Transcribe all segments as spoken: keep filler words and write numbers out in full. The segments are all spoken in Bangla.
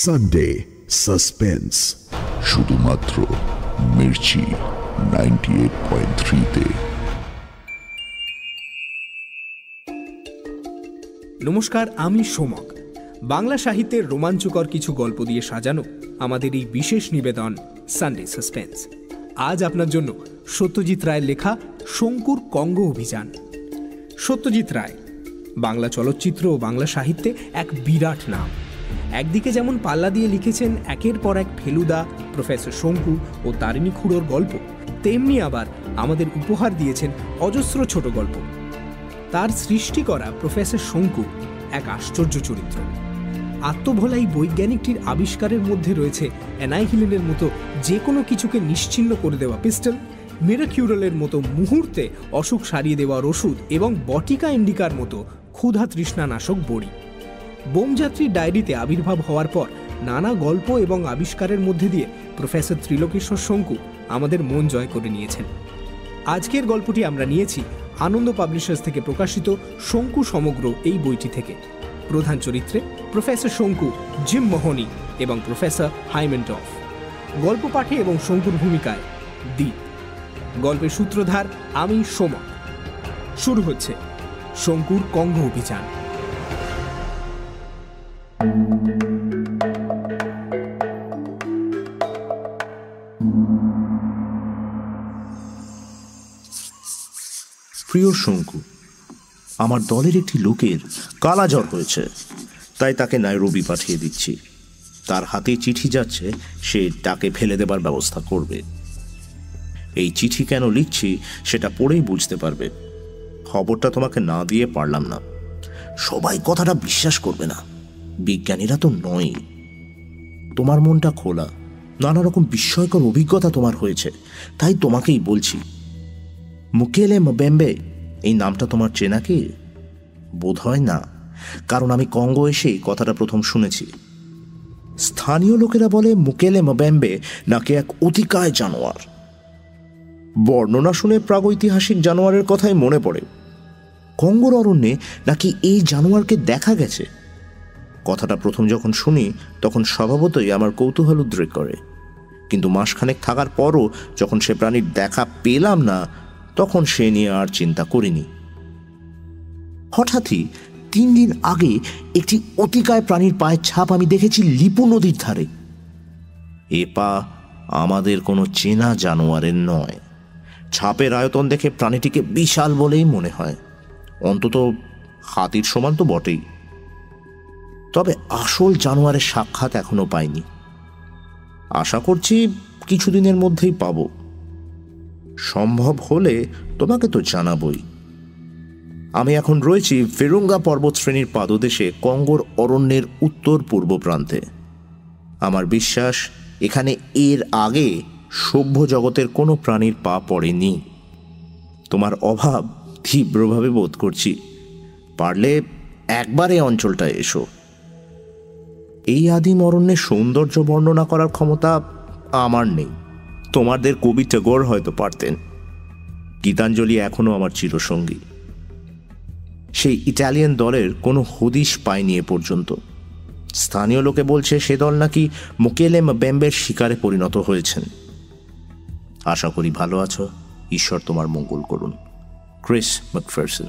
সানডে সাসপেন্স, শুধুমাত্র Mirchi ninety eight point three তে। নমস্কার, আমি সোমক। বাংলা সাহিত্যের রোমাঞ্চকর কিছু গল্প দিয়ে সাজানো আমাদের এই বিশেষ নিবেদন সানডে সাসপেন্স। আজ আপনার জন্য সত্যজিৎ রায়ের লেখা শঙ্কুর কঙ্গো অভিযান। সত্যজিৎ রায় বাংলা চলচ্চিত্র ও বাংলা সাহিত্যে এক বিরাট নাম। একদিকে যেমন পাল্লা দিয়ে লিখেছেন একের পর এক ফেলুদা, প্রফেসর শঙ্কু ও তারিণী খুড়োর গল্প, তেমনি আবার আমাদের উপহার দিয়েছেন অজস্র ছোট গল্প। তার সৃষ্টি করা প্রফেসর শঙ্কু এক আশ্চর্য চরিত্র। আত্মভোলাই বৈজ্ঞানিকটির আবিষ্কারের মধ্যে রয়েছে অ্যানাইহিলিনের মতো যে কোনো কিছুকে নিশ্চিহ্ন করে দেওয়া পিস্টল, মিরাকিউরলের মতো মুহূর্তে অসুখ সারিয়ে দেওয়ার ওষুধ এবং বটিকা ইন্ডিকার মতো ক্ষুধা তৃষ্ণানাশক বড়ি। বোমযাত্রীর ডায়েরিতে আবির্ভাব হওয়ার পর নানা গল্প এবং আবিষ্কারের মধ্যে দিয়ে প্রফেসর ত্রিলোকেশ্বর শঙ্কু আমাদের মন জয় করে নিয়েছেন। আজকের গল্পটি আমরা নিয়েছি আনন্দ পাবলিশার্স থেকে প্রকাশিত শঙ্কু সমগ্র এই বইটি থেকে। প্রধান চরিত্রে প্রফেসর শঙ্কু, জিম মাহোনি এবং প্রফেসর হাইমেন্ডর্ফ। গল্প পাঠে এবং শঙ্কুর ভূমিকায় দ্বীপ। গল্পের সূত্রধার আমি সোমক। শুরু হচ্ছে শঙ্কুর কঙ্গো অভিযান। প্রিয় শঙ্কু, আমার দলের একটি লোকের কালাজ্বর হয়েছে, তাই তাকে নাইরোবি পাঠিয়ে দিচ্ছি। তার হাতে চিঠি যাচ্ছে, সে তাকে ফেলে দেবার ব্যবস্থা করবে। এই চিঠি কেন লিখছি সেটা পড়েই বুঝতে পারবে। খবরটা তোমাকে না দিয়ে পারলাম না। সবাই কথাটা বিশ্বাস করবে না, বিজ্ঞানীরা তো নয়। তোমার মনটা খোলা, নানা রকম বিস্ময়কর অভিজ্ঞতা তোমার হয়েছে, তাই তোমাকেই বলছি। মুকেলে মবেম্বে এই নামটা তোমার চেনা কি? বোধ হয় না, কারণ আমি কঙ্গো এসেই কথাটা প্রথম শুনেছি। স্থানীয় লোকেরা বলে মুকেলে মবেম্বে নাকি এক অতিকায় জানোয়ার। বর্ণনা শুনে প্রাগৈতিহাসিক জানোয়ারের কথাই মনে পড়ে। কঙ্গোর অরণ্যে নাকি এই জানোয়ারকে দেখা গেছে। কথাটা প্রথম যখন শুনি তখন স্বভাবতই আমার কৌতূহল উদ্রেক করে, কিন্তু মাসখানেক থাকার পরও যখন সে প্রাণীর দেখা পেলাম না তখন সে নিয়ে আর চিন্তা করিনি। হঠাৎই তিন দিন আগে একটি অতিকায় প্রাণীর পায়ের ছাপ আমি দেখেছি লিপু নদীর ধারে। এ পা আমাদের কোনো চেনা জানোয়ারের নয়। ছাপের আয়তন দেখে প্রাণীটিকে বিশাল বলেই মনে হয়, অন্তত হাতির সমান তো বটেই। তবে আসল জানোয়ারের সাক্ষাৎ এখনো পাইনি। আশা করছি কিছুদিনের মধ্যেই পাব। সম্ভব হলে তোমাকে তো জানাবই। আমি এখন রয়েছি ফেরুঙ্গা পর্বত শ্রেণীর পাদদেশে কঙ্গোর অরণ্যের উত্তর পূর্ব প্রান্তে। আমার বিশ্বাস এখানে এর আগে সভ্য জগতের কোনো প্রাণীর পা পড়েনি। তোমার অভাব তীব্রভাবে বোধ করছি। পারলে একবার এই অঞ্চলটায় এসো। এই আদিম অরণ্যের সৌন্দর্য বর্ণনা করার ক্ষমতা আমার নেই, তোমাদের কবি ট্যাগর হয়তো পারতেন। গীতাঞ্জলি এখনো আমার চিরসঙ্গী। সেই ইটালিয়ান দলের কোনো হদিশ পায়নি এ পর্যন্ত। স্থানীয় লোকে বলছে সে দল নাকি মুকেলে মবেম্বের শিকারে পরিণত হয়েছেন। আশা করি ভালো আছো। ঈশ্বর তোমার মঙ্গল করুন। Chris McPherson.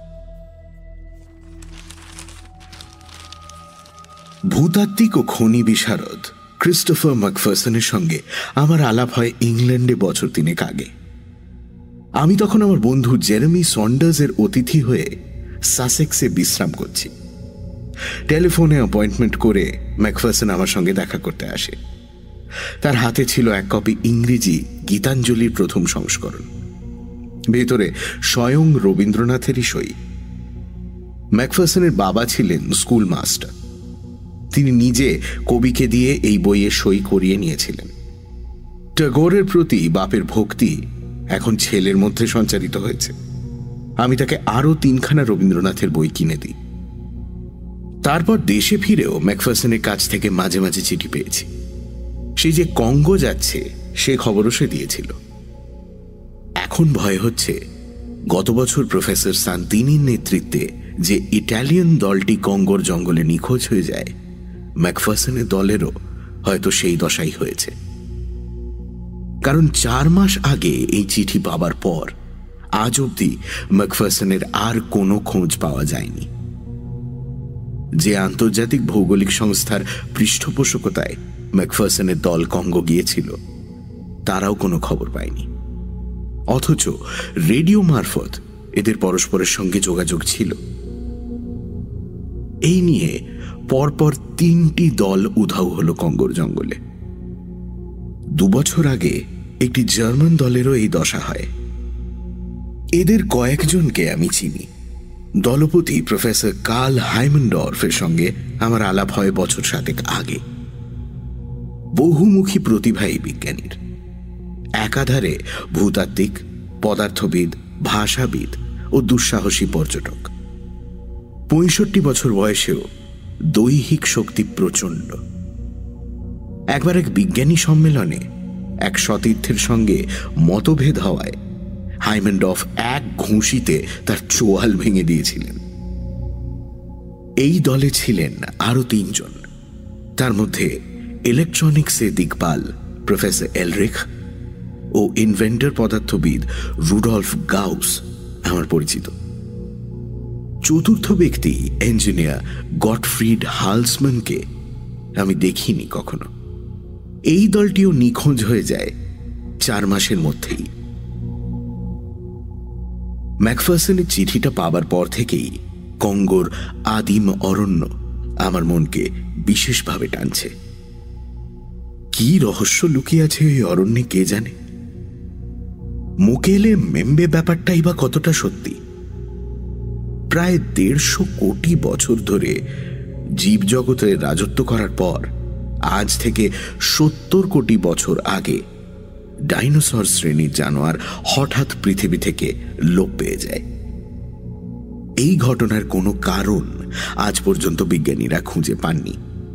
ভূতাত্ত্বিক ও খনি বিশারদ ক্রিস্টোফার ম্যাকফারসনের সঙ্গে আমার আলাপ হয় ইংল্যান্ডে বছর তিনেক আগে। আমি তখন আমার বন্ধু জেরেমি সন্ডার্সের অতিথি হয়ে সাসেক্সে বিশ্রাম করছি। টেলিফোনে অ্যাপয়েন্টমেন্ট করে ম্যাকফারসন আমার সঙ্গে দেখা করতে আসে। তার হাতে ছিল এক কপি ইংরেজি গীতাঞ্জলির প্রথম সংস্করণ, ভেতরে স্বয়ং রবীন্দ্রনাথেরই সই। ম্যাকফারসনের বাবা ছিলেন স্কুল মাস্টার। তিনি নিজে কবিকে দিয়ে এই বইয়ে সই করিয়ে নিয়েছিলেন। ট্যাগরের প্রতি বাপের ভক্তি এখন ছেলের মধ্যে সঞ্চারিত হয়েছে। আমি তাকে আরো তিনখানা রবীন্দ্রনাথের বই কিনে দিই। তারপর দেশে ফিরেও ম্যাকফারসনের কাছ থেকে মাঝে মাঝে চিঠি পেয়েছি। সে যে কঙ্গো যাচ্ছে সে খবরও সে দিয়েছিল। এখন ভয় হচ্ছে গত বছর প্রফেসর সান্তিনির নেতৃত্বে যে ইটালিয়ান দলটি কঙ্গোর জঙ্গলে নিখোঁজ হয়ে যায়, ম্যাকফারসনের দলেরও হয়তো সেই দশাই হয়েছে। কারণ চার মাস আগে এই চিঠি পাবার পর আজ অবধি ম্যাকফারসনের আর কোনো খোঁজ পাওয়া যায়নি। যে আন্তর্জাতিক ভৌগোলিক সংস্থার পৃষ্ঠপোষকতায় ম্যাকফারসনের দল কঙ্গো গিয়েছিল তারাও কোনো খবর পায়নি। অথচ রেডিও মারফত এদের পরস্পরের সঙ্গে যোগাযোগ ছিল। এই নিয়ে পরপর তিনটি দল উধাও হল কঙ্গোর জঙ্গলে। দুবছর আগে একটি জার্মান দলেরও এই দশা হয়। এদের কয়েকজনকে আমি চিনি। দলপতি প্রফেসর কার্ল হাইমেন্ডর্ফের সঙ্গে আমার আলাপ হয় বছর সাতেক আগে। বহুমুখী প্রতিভা এই বিজ্ঞানীর। একাধারে ভূতাত্ত্বিক, পদার্থবিদ, ভাষাবিদ ও দুঃসাহসী পর্যটক। পঁয়ষট্টি বছর বয়সেও দৈহিক শক্তি প্রচণ্ড। একবার এক বিজ্ঞানী সম্মেলনে এক সতীর্থের সঙ্গে মতভেদ হওয়ায় হাইমেন্ডর্ফ এক ঘুষিতে তার চোয়াল ভেঙে দিয়েছিলেন। এই দলে ছিলেন আরো তিনজন, তার মধ্যে ইলেকট্রনিক্সে দিকপাল প্রফেসর এলরিখ ও ইনভেন্টর পদার্থবিদ রুডলফ গাউস আমার পরিচিত। চতুর্থ ব্যক্তি ইঞ্জিনিয়ার গটফ্রিড হালসম্যানকে আমি দেখিনি কখনো। এই দলটিও নিখোঁজ হয়ে যায় চার মাসের মধ্যেই। ম্যাকফারসনের চিঠিটা পাবার পর থেকেই কঙ্গোর আদিম অরণ্য আমার মনকে বিশেষভাবে টানছে। কি রহস্য লুকিয়ে আছে ওই অরণ্যে কে জানে। মুকেলে মেম্বে ব্যাপারটাই বা কতটা সত্যি। প্রায় দেড়শো কোটি বছর ধরে জীবজগতে রাজত্ব করার পর আজ থেকে সত্তর কোটি বছর আগে ডাইনোসর শ্রেণীর জানোয়ার হঠাৎ পৃথিবী থেকে লোপ পেয়ে যায়। এই ঘটনার কোনো কারণ আজ পর্যন্ত বিজ্ঞানীরা খুঁজে পাননি।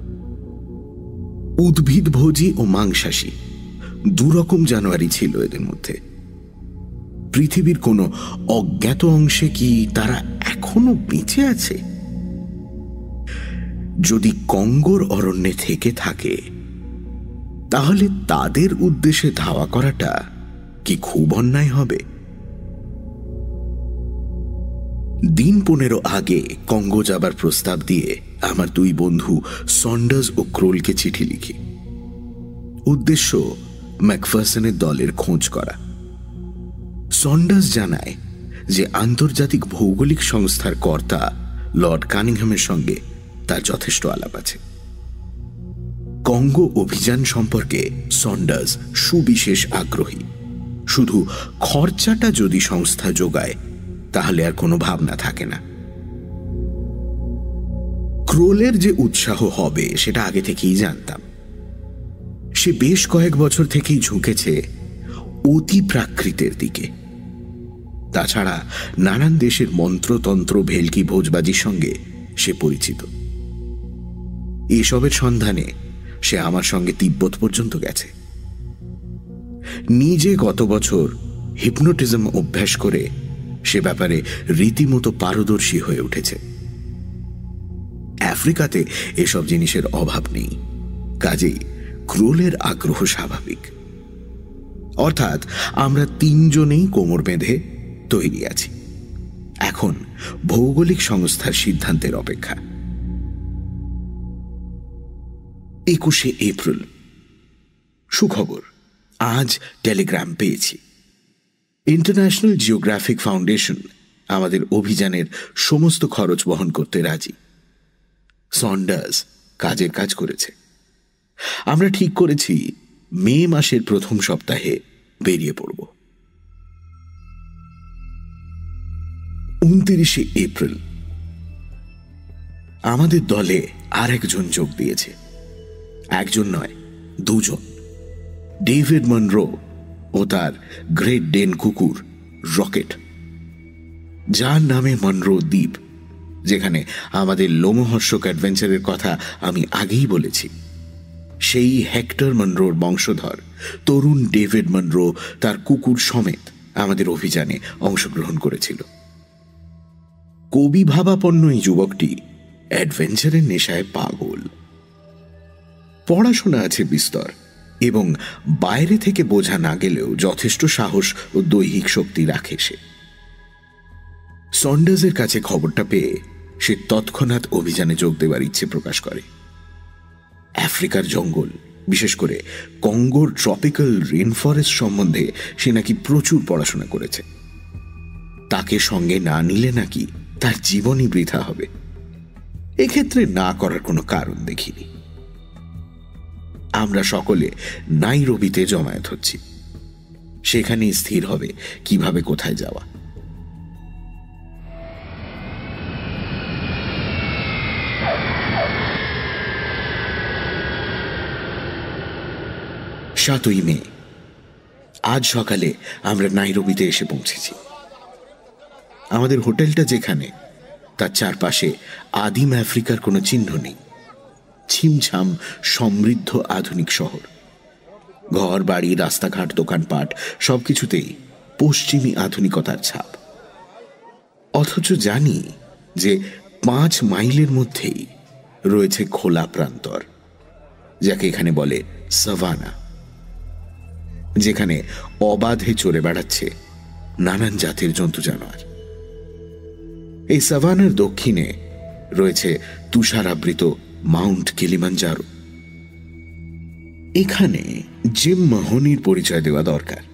উদ্ভিদভোজী ও মাংসাশী দুরকম জানোয়ারই ছিল এদের মধ্যে। পৃথিবীর কোনো অজ্ঞাত অংশে কি তারা এখনো বেঁচে আছে? যদি কঙ্গোর অরণ্যে থেকে থাকে তাহলে তাদের উদ্দেশ্যে ধাওয়া করাটা কি খুব অন্যায় হবে? দিন পনেরো আগে কঙ্গো যাবার প্রস্তাব দিয়ে আমার দুই বন্ধু সন্ডার্স ও ক্রোলকে চিঠি লিখি। উদ্দেশ্য ম্যাকফারসনের দলের খোঁজ করা। সন্ডার্স জানায় যে আন্তর্জাতিক ভৌগোলিক সংস্থার কর্তা লর্ড কানিংহামের সঙ্গে তার যথেষ্ট আলাপ আছে। কঙ্গো অভিযান সম্পর্কে সন্ডার্স সুবিশেষ আগ্রহী। শুধু খরচাটা যদি সংস্থা যোগায় তাহলে আর কোনো ভাবনা থাকে না। ক্রোলের যে উৎসাহ হবে সেটা আগে থেকেই জানতাম। সে বেশ কয়েক বছর থেকেই ঝুঁকেছে অতি প্রাকৃতের দিকে। তাছাড়া নানান দেশের মন্ত্রতন্ত্র, ভেলকি, ভোজবাজির সঙ্গে সে পরিচিত। এসবের সন্ধানে সে আমার সঙ্গে তিব্বত পর্যন্ত গেছে। নিজে গত বছর হিপনোটিজম অভ্যাস করে সে ব্যাপারে রীতিমতো পারদর্শী হয়ে উঠেছে। আফ্রিকাতে এসব জিনিসের অভাব নেই, কাজেই ক্রোলের আগ্রহ স্বাভাবিক। অর্থাৎ আমরা তিনজনেই কোমর বেঁধে তৈরি আছি। এখন ভৌগোলিক সংস্থার সিদ্ধান্তের অপেক্ষা। একুশে এপ্রিল। সুখবর, আজ টেলিগ্রাম পেয়েছি। ইন্টারন্যাশনাল জিওগ্রাফিক ফাউন্ডেশন আমাদের অভিযানের সমস্ত খরচ বহন করতে রাজি। সন্ডার্স কাজের কাজ করেছে। আমরা ঠিক করেছি মে মাসের প্রথম সপ্তাহে বেরিয়ে পড়ব। উনত্রিশে এপ্রিল। আমাদের দলে আর একজন যোগ দিয়েছে। একজন নয়, দুজন। ডেভিড মনরো ও তার গ্রেট ডেন কুকুর রকেট, যার নামে মনরো দ্বীপ, যেখানে আমাদের লোমহর্ষক অ্যাডভেঞ্চারের কথা আমি আগেই বলেছি। সেই হেক্টর মনরোর বংশধর তরুণ ডেভিড মনরো তার কুকুর সমেত আমাদের অভিযানে অংশগ্রহণ করেছিল। কবি ভাবাপন্ন এই যুবকটি অ্যাডভেঞ্চারের নেশায় পাগল। পড়াশোনা আছে বিস্তর এবং বাইরে থেকে বোঝা না গেলেও যথেষ্ট সাহস ও দৈহিক শক্তি রাখে সে। সন্ডার্সের কাছে খবরটা পেয়ে সে তৎক্ষণাৎ অভিযানে যোগ দেওয়ার ইচ্ছে প্রকাশ করে। আফ্রিকার জঙ্গল, বিশেষ করে কঙ্গোর ট্রপিক্যাল রেনফরেস্ট সম্বন্ধে সে নাকি প্রচুর পড়াশোনা করেছে। তাকে সঙ্গে না নিলে নাকি তার জীবনই বৃথা হবে। এক্ষেত্রে না করার কোনো কারণ দেখিনি। আমরা সকলে নাইরোবিতে জমায়েত হচ্ছি। সেখানেই স্থির হবে কিভাবে কোথায় যাওয়া। সাতই মে, আজ সকালে আমরা নাইরোবিতে এসে পৌঁছেছি। আমাদের হোটেলটা যেখানে, তার চারপাশে আদিম আফ্রিকার কোনো চিহ্ন নেই। ছিমছাম সমৃদ্ধ আধুনিক শহর, ঘর বাড়ি, রাস্তাঘাট, দোকানপাট সবকিছুতেই পশ্চিমী আধুনিকতার ছাপ। অথচ জানি যে পাঁচ মাইলের মধ্যেই রয়েছে খোলা প্রান্তর, যাকে এখানে বলে সাভানা, যেখানে অবাধে চড়ে বেড়াচ্ছে নানান জাতের জন্তু জানোয়ার। এই সাভানার দক্ষিণে রয়েছে তুষারাবৃত মাউন্ট কিলিমাঞ্জারো। এখানে জিম মাহোনির পরিচয় দেওয়া দরকার।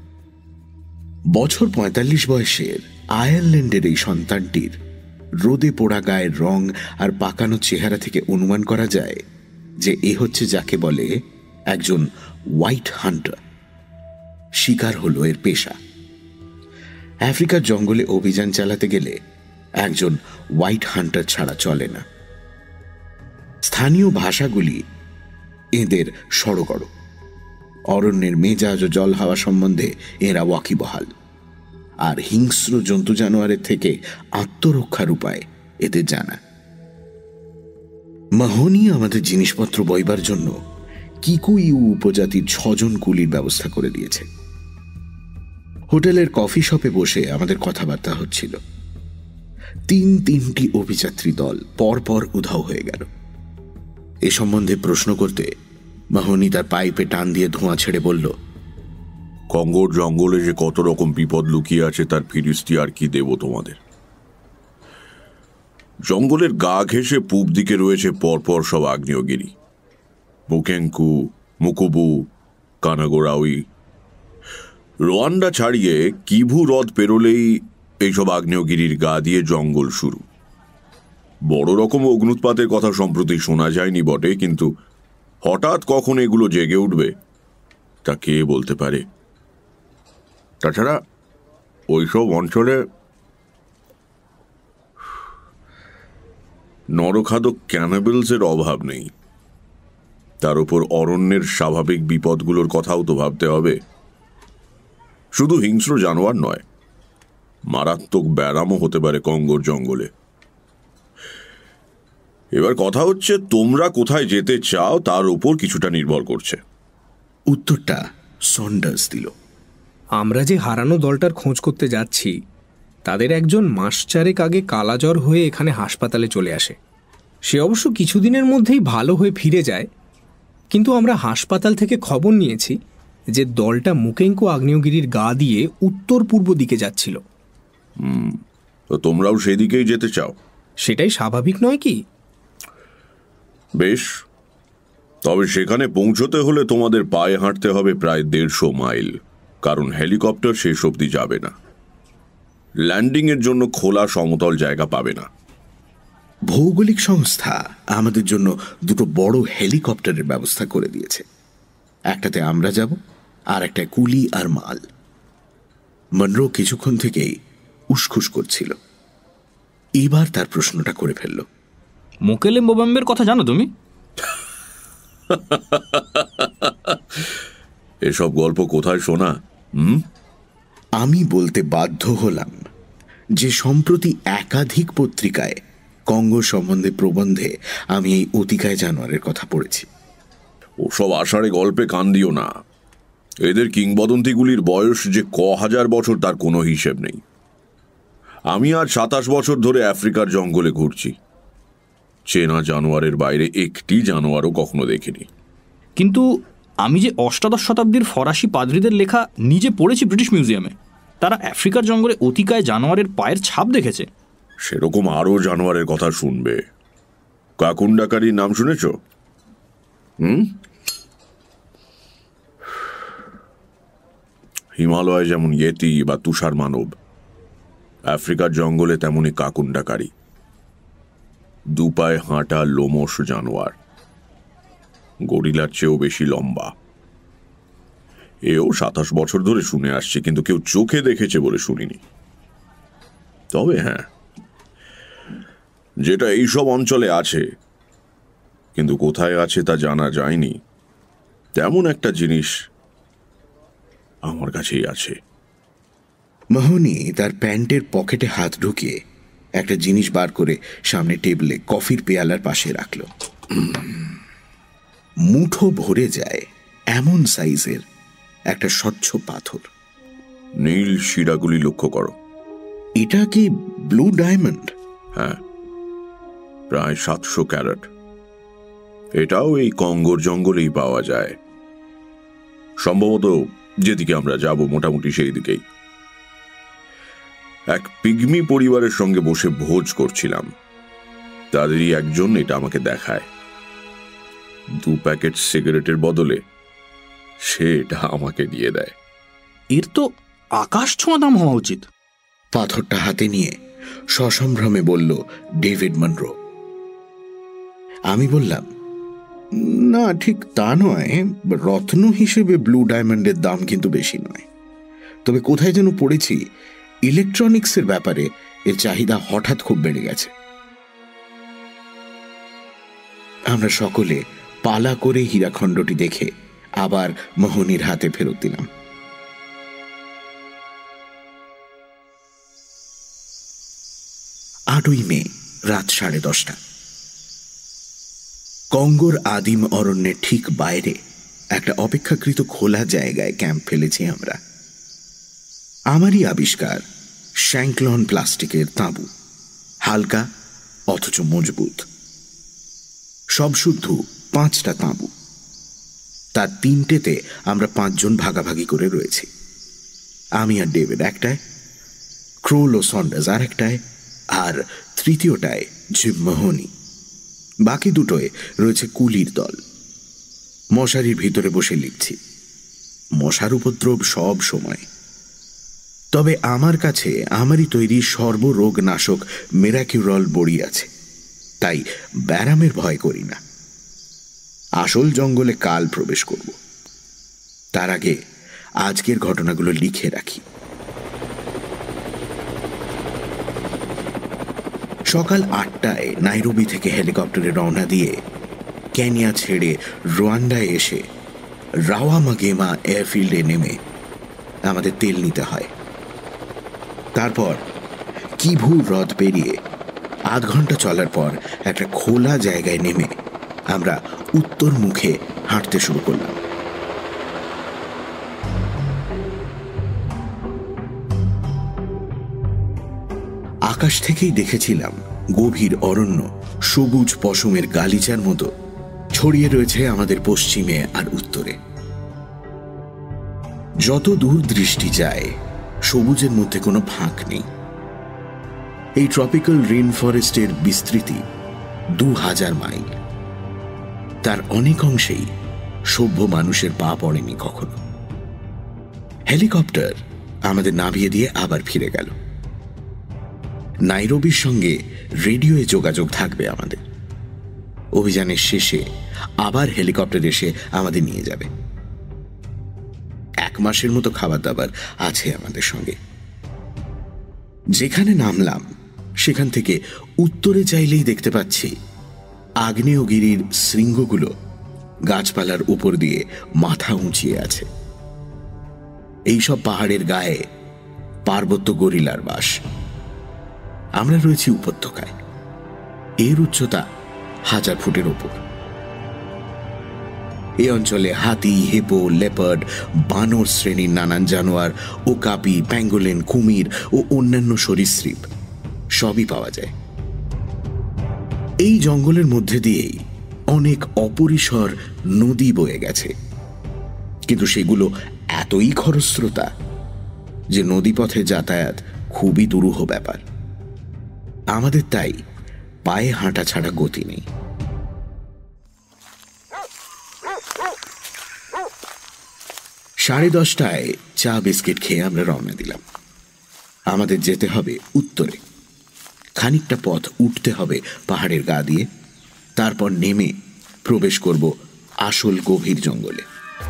বছর পঁয়তাল্লিশ বয়সের আয়ারল্যান্ডের এই সন্তানটির রোদে পোড়া গায়ের রং আর পাকানো চেহারা থেকে অনুমান করা যায় যে এ হচ্ছে যাকে বলে একজন হোয়াইট হান্টার। শিকার হলো এর পেশা। আফ্রিকার জঙ্গলে অভিযান চালাতে গেলে একজন হোয়াইট হান্টার ছাড়া চলে না। স্থানীয় ভাষাগুলি এদের সড়গড়। অরণ্যের মেজাজ ও জল হাওয়া সম্বন্ধে এরা ওয়াকিবহাল, আর হিংস্র জন্তু জানোয়ারের থেকে আত্মরক্ষার উপায় এদের জানা। মাহোনি আমাদের জিনিসপত্র বইবার জন্য কিকুইউ উপজাতির ছজন কুলির ব্যবস্থা করে দিয়েছে। হোটেলের কফি শপে বসে আমাদের কথাবার্তা হচ্ছিল। তিন তিনটি অভিযাত্রী দল পরপর উধাও হয়ে গেল। এ সম্বন্ধে প্রশ্ন করতে মাহোনি তার পাইপে টান দিয়ে ধোঁয়া ছেড়ে বলল, কঙ্গোর জঙ্গলে যে কত রকম বিপদ লুকিয়ে আছে তার ফিরিস্তি আর কি দেব তোমাদের। জঙ্গলের গা ঘেঁষে পূব দিকে রয়েছে পরপর সব আগ্নেয়গিরি, মুকেঙ্কু, মুকুবু, কানাগোরাউই। রোয়ান্ডা ছাড়িয়ে কিভু হ্রদ পেরোলেই এইসব আগ্নেয়গিরির গা দিয়ে জঙ্গল শুরু। বড় রকম অগ্নুৎপাতের কথা সম্প্রতি শোনা যায়নি বটে, কিন্তু হঠাৎ কখন এগুলো জেগে উঠবে তা কে বলতে পারে। তাছাড়া ওইসব অঞ্চলে নরখাদক ক্যানাবেলসের অভাব নেই। তার উপর অরণ্যের স্বাভাবিক বিপদগুলোর কথাও তো ভাবতে হবে। শুধু হিংস্র জানোয়ার নয়, মারাত্মক ব্যারামও হতে পারে কঙ্গোর জঙ্গলে। এবার কথা হচ্ছে তোমরা কোথায় যেতে চাও তার উপর কিছুটা নির্ভর করছে। উত্তরটা সন্ডার্স দিল। আমরা যে হারানো দলটার খোঁজ করতে যাচ্ছি তাদের একজন মাস চারেক আগে কালাজ্বর হয়ে এখানে হাসপাতালে চলে আসে। সে অবশ্য কিছুদিনের মধ্যেই ভালো হয়ে ফিরে যায়, কিন্তু আমরা হাসপাতাল থেকে খবর নিয়েছি যে দলটা মুকেঙ্কো আগ্নেয়গিরির গা দিয়ে উত্তর পূর্ব দিকে যাচ্ছিল। হুম, তো তোমরাও সেদিকেই যেতে চাও? সেটাই স্বাভাবিক নয় কি? বেশ, তবে সেখানে পৌঁছতে হলে তোমাদের পায়ে হাঁটতে হবে প্রায় দেড়শো মাইল, কারণ হেলিকপ্টার শেষ অবধি যাবে না। ল্যান্ডিংয়ের জন্য খোলা সমতল জায়গা পাবে না। ভৌগোলিক সংস্থা আমাদের জন্য দুটো বড় হেলিকপ্টারের ব্যবস্থা করে দিয়েছে। একটাতে আমরা যাব, আর একটা কুলি আর মাল। মনরো কিছুক্ষণ থেকেই উসখুস করছিল। এবার তার প্রশ্নটা করে ফেলল। মোকেলে মোবাম্বের কথা জানো তুমি? এসব গল্প কোথায় শোনা? হুম, আমি বলতে বাধ্য হলাম যে সম্প্রতি একাধিক পত্রিকায় কঙ্গো সম্বন্ধে প্রবন্ধে আমি এই অতিকায় জানোয়ারের কথা পড়েছি। ওসব আষাঢ়ে গল্পে কান দিও না। এদের কিংবদন্তিগুলির বয়স যে ক হাজার বছর তার কোনো হিসেব নেই। আমি আজ সাতাশ বছর ধরে আফ্রিকার জঙ্গলে ঘুরছি। চেনা জানোয়ারের বাইরে একটি জানোয়ারও কখনো দেখিনি। কিন্তু আমি যে অষ্টাদশ শতাব্দীর ফরাসি পাদ্রীদের লেখা নিজে পড়েছি ব্রিটিশ মিউজিয়ামে, তারা আফ্রিকার জঙ্গলে অতিকায় জানোয়ারের পায়ের ছাপ দেখেছে। সেরকম আরও জানোয়ারের কথা শুনবে। কাকুন্ডাকারীর নাম শুনেছ? হুম, হিমালয় যেমন ইয়েতি বা তুষার মানব, আফ্রিকার জঙ্গলে তেমনই কাকুন্ডাকারী, দুপায়ে হাঁটা লোমশ জানোয়ার, গরিলার চেয়েও বেশি লম্বা। এও সাতাশ বছর ধরে শুনে আসছে, কিন্তু কেউ চোখে দেখেছে বলে শুনিনি। তবে হ্যাঁ, যেটা এইসব অঞ্চলে আছে কিন্তু কোথায় আছে তা জানা যায়নি, তেমন একটা জিনিস আমার কাছেই আছে। মাহনি তার প্যান্টের পকেটে হাত ঢুকিয়ে একটা জিনিস বার করে সামনে টেবিলে কফির পেয়ালার পাশে রাখল। মুঠো ভরে যায় এমন সাইজের একটা স্বচ্ছ পাথর। নীল শিরাগুলি লক্ষ্য করো। এটা কি ব্লু ডায়মন্ড? হ্যাঁ, প্রায় সাতশো ক্যারেট। এটাও এই কঙ্গোর জঙ্গলেই পাওয়া যায়। সম্ভবত যেদিকে আমরা যাব মোটামুটি সেই দিকেই। এক পিগমি পরিবারের সঙ্গে বসে ভোজ করছিলাম, তাদেরই একজন এটা আমাকে দেখায়। দু প্যাকেট সিগারেটের বদলে সে এটা আমাকে দিয়ে দেয়। এর তো আকাশ ছোঁয়া দাম হওয়া উচিত। পাথরটা হাতে নিয়ে সসম্ভ্রমে বলল ডেভিড মনরো। আমি বললাম, না ঠিক তা নয়, রত্ন হিসেবে ব্লু ডায়মন্ডের দাম কিন্তু বেশি নয়। তবে কোথায় যেন পড়েছি ইলেকট্রনিক্সের ব্যাপারে এর চাহিদা হঠাৎ খুব বেড়ে গেছে। আমরা সকলে পালা করে হীরাখণ্ডটি দেখে আবার মোহনীর হাতে ফেরত দিলাম। আটই মে রাত সাড়ে দশটা। কঙ্গোর আদিম অরণ্যের ঠিক বাইরে একটা অপেক্ষাকৃত খোলা জায়গায় ক্যাম্প ফেলেছি আমরা। আমারই আবিষ্কার শ্যাঙ্কলন প্লাস্টিকের তাঁবু, হালকা অথচ মজবুত। সব শুদ্ধ পাঁচটা তাঁবু, তার তিনটেতে আমরা পাঁচজন ভাগাভাগি করে রয়েছি। আমি আর ডেভিড একটায়, ক্রোল ও সন্ডার্স আর একটায়, আর তৃতীয়টায় জিম মাহোনি। বাকি দুটোয় রয়েছে কুলির দল। মশারির ভিতরে বসে লিখছি। মশার উপদ্রব সব সময়। তবে আমার কাছে আমারই তৈরি সর্বরোগ নাশক মেরাকিউরল বড়ি আছে, তাই ব্যারামের ভয় করি না। আসল জঙ্গলে কাল প্রবেশ করব, তার আগে আজকের ঘটনাগুলো লিখে রাখি। সকাল আটটায় নাইরোবি থেকে হেলিকপ্টারে রওনা দিয়ে কেনিয়া ছেড়ে রোয়ান্ডায় এসে রাওয়ামাগেমা এয়ারফিল্ডে নেমে আমাদের তেল নিতে হয়। তারপর কিভু হ্রদ পেরিয়ে আধ ঘন্টা চলার পর একটা খোলা জায়গায় নেমে আমরা উত্তর মুখে হাঁটতে শুরু করলাম। আকাশ থেকেই দেখেছিলাম গভীর অরণ্য সবুজ পশমের গালিচার মতো ছড়িয়ে রয়েছে আমাদের পশ্চিমে আর উত্তরে। যত দূর দৃষ্টি যায় সবুজের মধ্যে কোনো ফাঁক নেই। এই ট্রপিক্যাল রেন ফরেস্টের বিস্তৃতি দু হাজার মাইল। তার অনেক অংশেই সভ্য মানুষের পা পড়েনি কখনো। হেলিকপ্টার আমাদের নামিয়ে দিয়ে আবার ফিরে গেল। নাইরোবির সঙ্গে রেডিওয়ে যোগাযোগ থাকবে আমাদের। অভিযানের শেষে আবার হেলিকপ্টার এসে আমাদের নিয়ে যাবে। এক মাসের মতো খাবার দাবার আছে আমাদের সঙ্গে। যেখানে নামলাম সেখান থেকে উত্তরে চাইলেই দেখতে পাচ্ছি আগ্নেয়গিরির শৃঙ্গগুলো গাছপালার উপর দিয়ে মাথা উঁচিয়ে আছে। এইসব পাহাড়ের গায়ে পার্বত্য গরিলার বাস। আমরা রয়েছি উপত্যকায়। এর উচ্চতা হাজার ফুটের ওপর। এই অঞ্চলে হাতি, হিপো, লেপার্ড, বানর শ্রেণীর নানান জানোয়ার, ওকাপি, প্যাঙ্গোলিন, কুমির ও অন্যান্য সরীসৃপ সবই পাওয়া যায়। এই জঙ্গলের মধ্যে দিয়েই অনেক অপরিসর নদী বয়ে গেছে, কিন্তু সেগুলো এতই খরস্রোতা যে নদীপথে যাতায়াত খুবই দুরূহ ব্যাপার। আমাদের তাই পায়ে হাঁটা ছাড়া গতি নেই। সাড়ে দশটায় চা বিস্কিট খেয়ে আমরা রওনা দিলাম। আমাদের যেতে হবে উত্তরে, খানিকটা পথ উঠতে হবে পাহাড়ের গা দিয়ে, তারপর নেমে প্রবেশ করব আসল গভীর জঙ্গলে।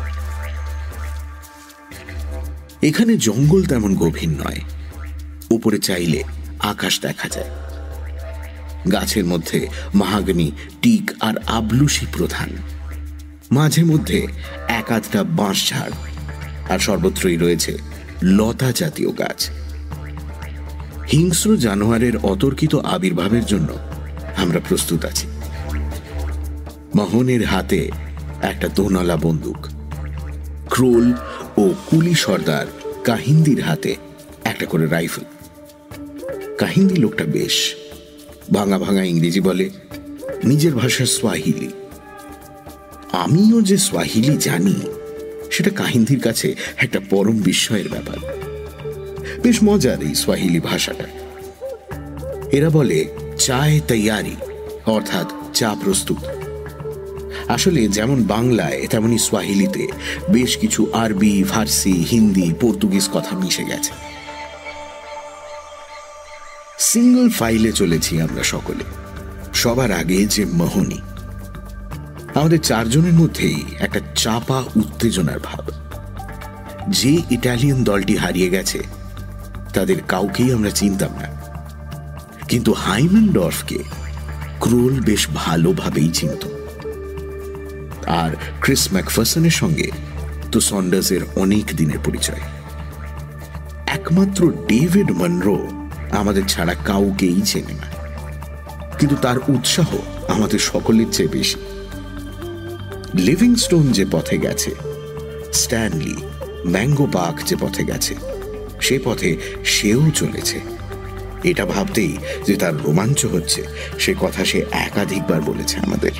এখানে জঙ্গল তেমন গভীর নয়, উপরে চাইলে আকাশ দেখা যায়। গাছের মধ্যে মাহাগনি, টিক আর আবলুশি প্রধান, মাঝে মধ্যে এক আধটা বাঁশ ঝাড়, আর সর্বত্রই রয়েছে লতা জাতীয় গাছ। হিংস্র জানোয়ারের অতর্কিত আবির্ভাবের জন্য আমরা প্রস্তুত আছি। মাহনের হাতে একটা দোনলা বন্দুক, ক্রোল ও কুলি সর্দার কাহিন্দির হাতে একটা করে রাইফেল। কাহিন্দি লোকটা বেশ ভাঙা ভাঙা ইংরেজি বলে, নিজের ভাষা সোয়াহিলি। আমিও যে সোয়াহিলি জানি সেটা কাহিন্দির কাছে একটা পরম বিস্ময়ের ব্যাপার। বেশ মজার এই সোয়াহিলি ভাষাটা। এরা বলে চায় তৈয়ারি, অর্থাৎ চা প্রস্তুত। আসলে যেমন বাংলায় তেমনি সোয়াহিলিতে বেশ কিছু আরবি, ফার্সি, হিন্দি, পর্তুগিজ কথা মিশে গেছে। সিঙ্গল ফাইলে চলেছি আমরা সকলে। সবার আগে যে মাহনি। আমাদের চারজনের মধ্যেই একটা চাপা উত্তেজনার ভাব। যে ইটালিয়ান দলটি হারিয়ে গেছে তাদের কাউকেই আমরা চিনতাম না, কিন্তু হাইমেন্ডর্ফকে ক্রোল বেশ ভালোভাবেই চিনত। আর ক্রিস ম্যাকফারসনের সঙ্গে তো সন্ডার্সের অনেক দিনের পরিচয়। একমাত্র ডেভিড মনরো আমাদের ছাড়া কাউকেই চেনে না, কিন্তু তার উৎসাহ আমাদের সকলের চেয়ে বেশি। লিভিংস্টোন যে পথে গেছে, স্ট্যানলি, ম্যাঙ্গো পার্ক যে পথে গেছে, সে পথে সেও চলেছে। এটা ভাবতেই যে তার রোমাঞ্চ হচ্ছে, সে কথা সে একাধিকবার বলেছে আমাদের।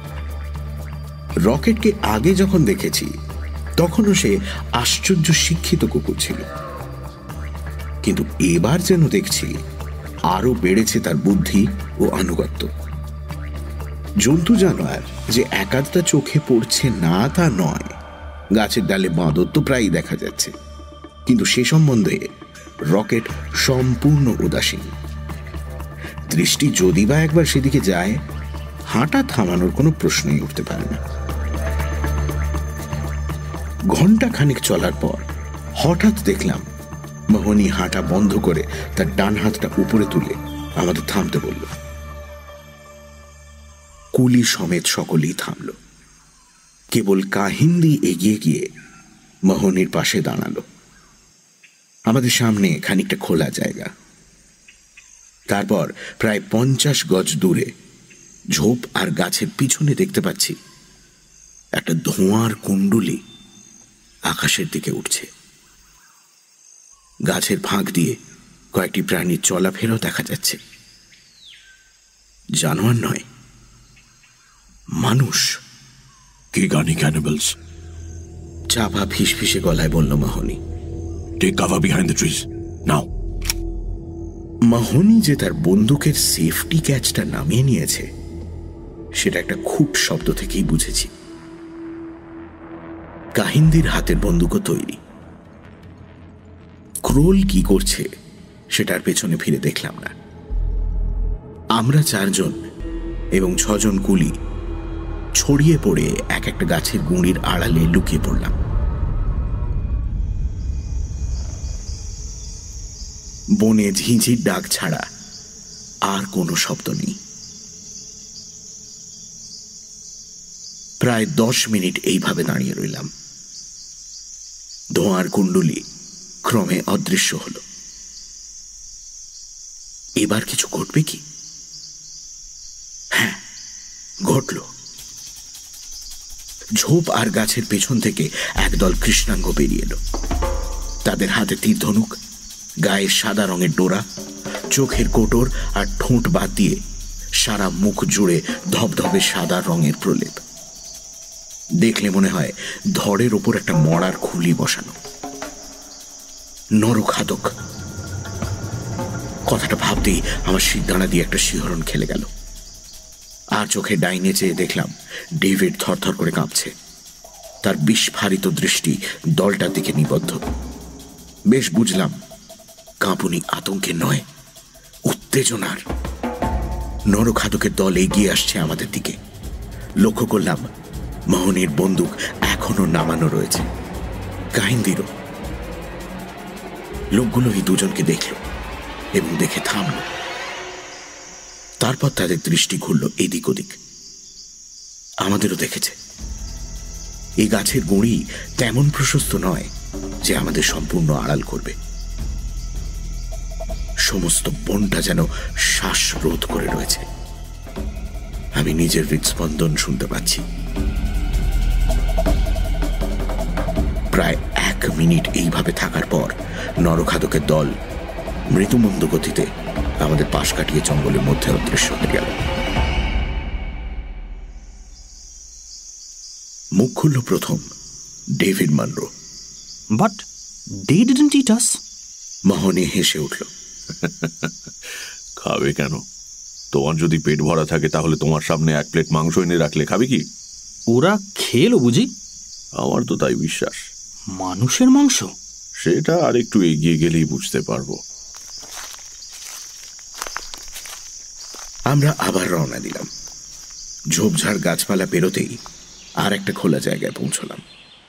রকেটকে আগে যখন দেখেছি তখনও সে আশ্চর্য শিক্ষিত কুকুর ছিল, কিন্তু এবার যেন দেখছি আরো বেড়েছে তার বুদ্ধি ও আনুগত্য। জন্তু জানোয়ার যে একাধটা চোখে পড়ছে না তা নয়, গাছের ডালে বাঁদর তো প্রায়ই দেখা যাচ্ছে, কিন্তু সে সম্বন্ধে রকেট সম্পূর্ণ উদাসীন। দৃষ্টি যদি বা একবার সেদিকে যায়, হাঁটা থামানোর কোনো প্রশ্নই উঠতে পারে না। ঘন্টা খানিক চলার পর হঠাৎ দেখলাম মাহনি হাঁটা বন্ধ করে তার ডান হাতটা উপরে তুলে আমাদের থামতে বলল। কুলি সমেত সকলেই থামল। কেবল কাহিন্দি এগিয়ে গিয়ে মাহনির পাশে দাঁড়ালো। আমাদের সামনে খানিকটা খোলা জায়গা, তারপর প্রায় পঞ্চাশ গজ দূরে ঝোপ আর গাছের পিছনে দেখতে পাচ্ছি একটা ধোঁয়ার কুণ্ডলী আকাশের দিকে উঠছে। গাছের ফাঁক দিয়ে কয়েকটি প্রাণীর চলাফেরাও দেখা যাচ্ছে। জানোয়ার নয়, মানুষ। কি গানি ক্যানিবালস? চাপা ফিসফিসে গলায় বলল Mahoney. Take cover behind the trees now. Mahoney যে তার বন্দুকের সেফটি ক্যাচটা নামিয়ে নিয়েছে সেটা একটা খুব শব্দ থেকেই বুঝেছি। কাহিন্দির হাতের বন্দুকও তৈরি। ক্রোল কি করছে সেটার পেছনে ফিরে দেখলাম না। আমরা চারজন এবং ছজন কুলি ছড়িয়ে পড়ে এক একটা গাছের গুঁড়ির আড়ালে লুকিয়ে পড়লাম। বনে ঝিঁঝির ডাক ছাড়া আর কোনো শব্দ নেই। প্রায় দশ মিনিট এইভাবে দাঁড়িয়ে রইলাম। ধোঁয়ার কুণ্ডলী ক্রমে অদৃশ্য হল। এবার কিছু ঘটবে কি? হ্যাঁ, ঘটল। ঝোপ আর গাছের পেছন থেকে একদল কৃষ্ণাঙ্গ বেরিয়ে এলো। তাদের হাতে তীর ধনুক, গায়ে সাদা রঙের ডোরা, চোখের কোটর আর ঠোঁট বাদ দিয়ে সারা মুখ জুড়ে ধবধবে সাদা রঙের প্রলেপ। দেখলে মনে হয় ধড়ের ওপর একটা মড়ার খুলি বসানো। নরখাদক কথাটা ভাবতেই আমার শিরদাঁড়া দিয়ে একটা শিহরণ খেলে গেল। আর চোখে ডাইনে চেয়ে দেখলাম ডেভিড থরথর করে কাঁপছে। তার বিস্ফারিত দৃষ্টি দলটার দিকে নিবদ্ধ। বেশ বুঝলাম কাঁপুনি আতঙ্কের নয়, উত্তেজনার। নরখাদকের দল এগিয়ে আসছে আমাদের দিকে। লক্ষ্য করলাম মাহনির বন্দুক এখনো নামানো রয়েছে, কাহিন্দিরও। লোকগুলো এই দুজনকে দেখল এবং দেখে থামল। তারপর তাদের দৃষ্টি ঘুরল এদিক ওদিক। আমাদেরও দেখেছে। এই গাছের গুঁড়ি তেমন প্রশস্ত নয় যে আমাদের সম্পূর্ণ আড়াল করবে। সমস্ত বনটা যেন শ্বাসরোধ করে রয়েছে। আমি নিজের হৃদস্পন্দন শুনতে পাচ্ছি। প্রায় এক মিনিট এইভাবে থাকার পর নরখাদকের দল মৃদুমন্দ গতিতে আমাদের পাশ কাটিয়ে জঙ্গলের মধ্যে অদৃশ্য হয়ে গেল। মুখ খুলল প্রথম David Munro. But they didn't eat us. Mahoney হেসে উঠল। খাবে কেন? তোমার যদি পেট ভরা থাকে তাহলে তোমার সামনে এক প্লেট মাংস এনে রাখলে খাবে কি? ওরা খেলো বুঝি? আমার তো তাই বিশ্বাস। মানুষের মাংস? সেটা আর একটু এগিয়ে গেলেই বুঝতে পারবো। আমরা আবার রওনা দিলাম। ঝোপঝাড় গাছপালা পেরোতেই আর একটা খোলা জায়গায় পৌঁছলাম।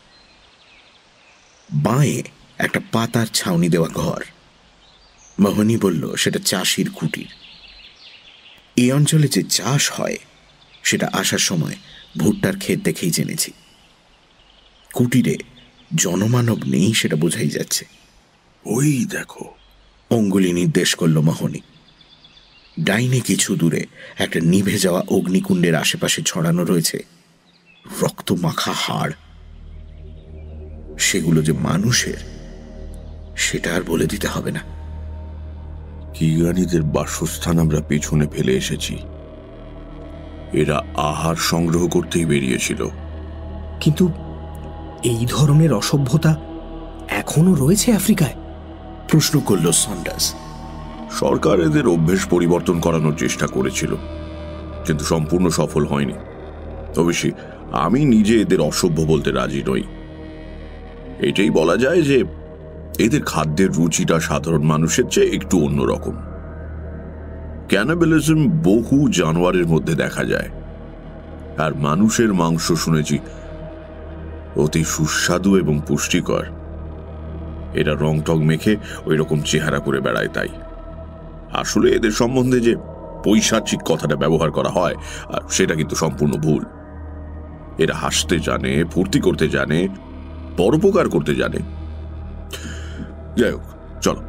বাঁয়ে একটা পাতার ছাউনি দেওয়া ঘর। মোহনী বলল সেটা চাষির কুটির। এই অঞ্চলে যে চাষ হয় সেটা আসার সময় ভুট্টার ক্ষেত দেখেই জেনেছি। কুটিরে জনমানব নেই সেটা বোঝাই যাচ্ছে। ওই দেখো, অঙ্গুলি নির্দেশ করল মোহনী। ডাইনে কিছু দূরে একটা নিভে যাওয়া অগ্নিকুণ্ডের আশেপাশে ছড়ানো রয়েছে রক্ত মাখা হাড়। সেগুলো যে মানুষের সেটা আর বলে দিতে হবে না। কিগানিদের বাসস্থান আমরা পেছনে ফেলে এসেছি। এরা আহার সংগ্রহ করতেই বেরিয়েছিল। কিন্তু এই ধরনের অসভ্যতা এখনো রয়েছে আফ্রিকায়? প্রশ্ন করল সন্ডার্স। সরকার এদের অভ্যেস পরিবর্তন করানোর চেষ্টা করেছিল, কিন্তু সম্পূর্ণ সফল হয়নি। অবশ্যই আমি নিজে এদের অসভ্য বলতে রাজি নই। এটাই বলা যায় যে এদের খাদ্যের রুচিটা সাধারণ মানুষের চেয়ে একটু অন্যরকম। ক্যানিবালিজম বহু জানোয়ারের মধ্যে দেখা যায়, আর মানুষের মাংস শুনেছি অতি সুস্বাদু এবং পুষ্টিকর। এরা রং টং মেখে ওই রকম চেহারা করে বেড়ায়। তাই আসলে এদের সম্বন্ধে যে পৈশাচিক কথাটা ব্যবহার করা হয় আর সেটা কিন্তু সম্পূর্ণ ভুল। এরা হাসতে জানে, ফুর্তি করতে জানে, পরোপকার করতে জানে। যাই হোক, চলো।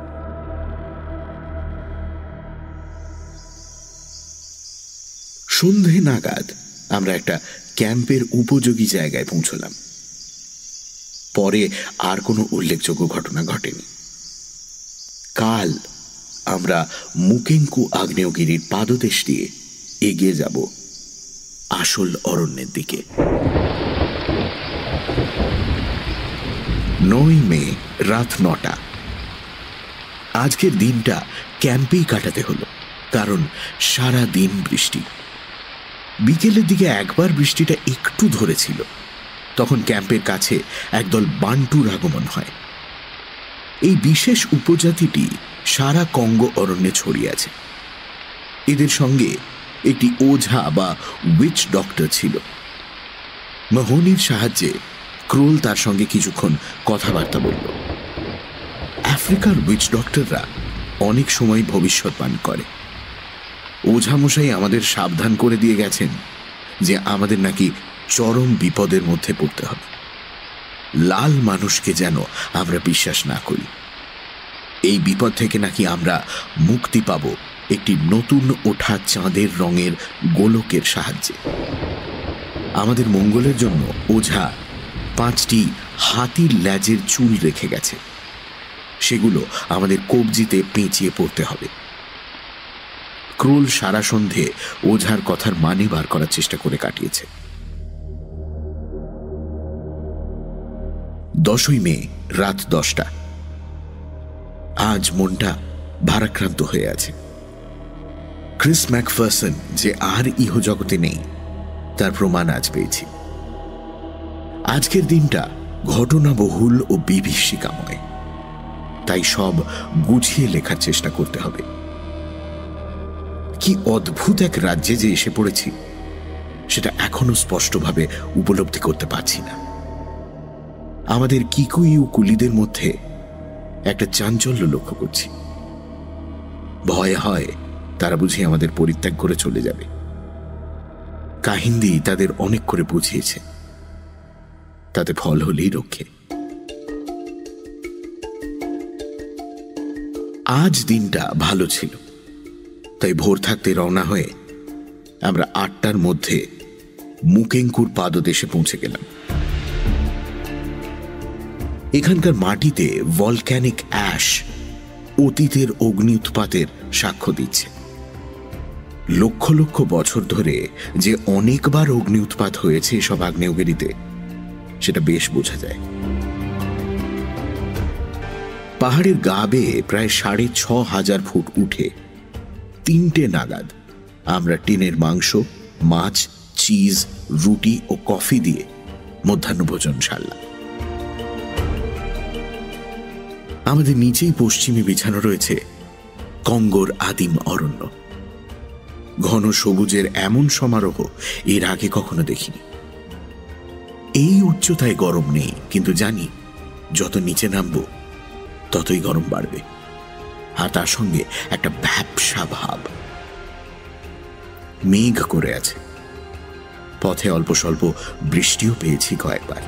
সন্ধে নাগাদ আমরা একটা ক্যাম্পের উপযোগী জায়গায় পৌঁছলাম। পরে আর কোনো উল্লেখযোগ্য ঘটনা ঘটেনি। কাল আমরা মুকেঙ্কু আগ্নেয়গিরির পাদদেশ দিয়ে এগিয়ে যাব আসল অরণ্যের দিকে। নয় মে রাত নটা। আজকের দিনটা ক্যাম্পেই কাটাতে হলো, কারণ সারা দিন বৃষ্টি। বিকেলের দিকে একবার বৃষ্টিটা একটু ধরেছিল, তখন ক্যাম্পের কাছে একদল বান্টুর আগমন হয়। এই বিশেষ উপজাতিটি সারা কঙ্গো অরণ্যে ছড়িয়ে আছে। এদের সঙ্গে একটি ওঝা বা উইচ ডক্টর ছিল। মাহনির সাহায্যে ক্রোল তার সঙ্গে কিছুক্ষণ কথাবার্তা বলল। আফ্রিকার উইচ ডক্টররা অনেক সময় ভবিষ্যৎবাণী করে। ওঝামশাই আমাদের সাবধান করে দিয়ে গেছেন যে আমাদের নাকি চরম বিপদের মধ্যে পড়তে হবে। লাল মানুষকে যেন আমরা বিশ্বাস না করি। এই বিপদ থেকে নাকি আমরা মুক্তি পাব একটি নতুন ওঠা চাঁদের রঙের গোলকের সাহায্যে। আমাদের মঙ্গলের জন্য ওঝা পাঁচটি হাতির ল্যাজের চুল রেখে গেছে। সেগুলো আমাদের কবজিতে পেঁচিয়ে পড়তে হবে। ক্রোল সারা সন্ধে ওঝার কথার মানে বার করার চেষ্টা করে কাটিয়েছে। দশই মে রাত দশটা। আজ মনটা ভারাক্রান্ত হয়ে আছে। ক্রিস ম্যাকফারসন যে আর ইহজগতে নেই তার প্রমাণ আজ পেয়েছি। আজকের দিনটা ঘটনাবহুল ও বিভীষিকাময়, তাই সব গুছিয়ে লেখার চেষ্টা করতে হবে। কি অদ্ভুত এক রাজ্যে যে এসে পড়েছি সেটা এখনো স্পষ্টভাবে উপলব্ধি করতে পারছি না। আমাদের কিকুই ও কুলিদের মধ্যে একটা চাঞ্চল্য লক্ষ্য করছি। ভয় হয় তারা বুঝি আমাদের পরিত্যাগ করে চলে যাবে। কাহিন্দি তাদের অনেক করে বুঝিয়েছে, তাতে ফল হলেই রক্ষে। আজ দিনটা ভালো ছিল, তাই ভোর থাকতে রওনা হয়ে আমরা আটটার মধ্যে মুকেঙ্কুর পাদদেশে পৌঁছে গেলাম। এখানকার মাটিতে ভলক্যানিক অ্যাশ অতীতের অগ্নি উৎপাতের সাক্ষ্য দিচ্ছে। লক্ষ লক্ষ বছর ধরে যে অনেকবার অগ্নি উৎপাত হয়েছে এসব আগ্নেয়গিরিতে সেটা বেশ বোঝা যায়। পাহাড়ের গা বেয়ে প্রায় সাড়ে ছ হাজার ফুট উঠে তিনটে নাগাদ আমরা টিনের মাংস, মাছ, চিজ, রুটি ও কফি দিয়ে মধ্যাহ্নভোজন সারলাম। আমাদের নিচেই পশ্চিমে বিছানো রয়েছে কঙ্গোর আদিম অরণ্য। ঘন সবুজের এমন সমারোহ এর আগে কখনো দেখিনি। এই উচ্চতায় গরম নেই, কিন্তু জানি যত নিচে নামবো ততই গরম বাড়বে, আর তার সঙ্গে একটা ভ্যাপসা ভাব। মেঘ করে আছে, পথে অল্প স্বল্প বৃষ্টিও পেয়েছি কয়েকবার।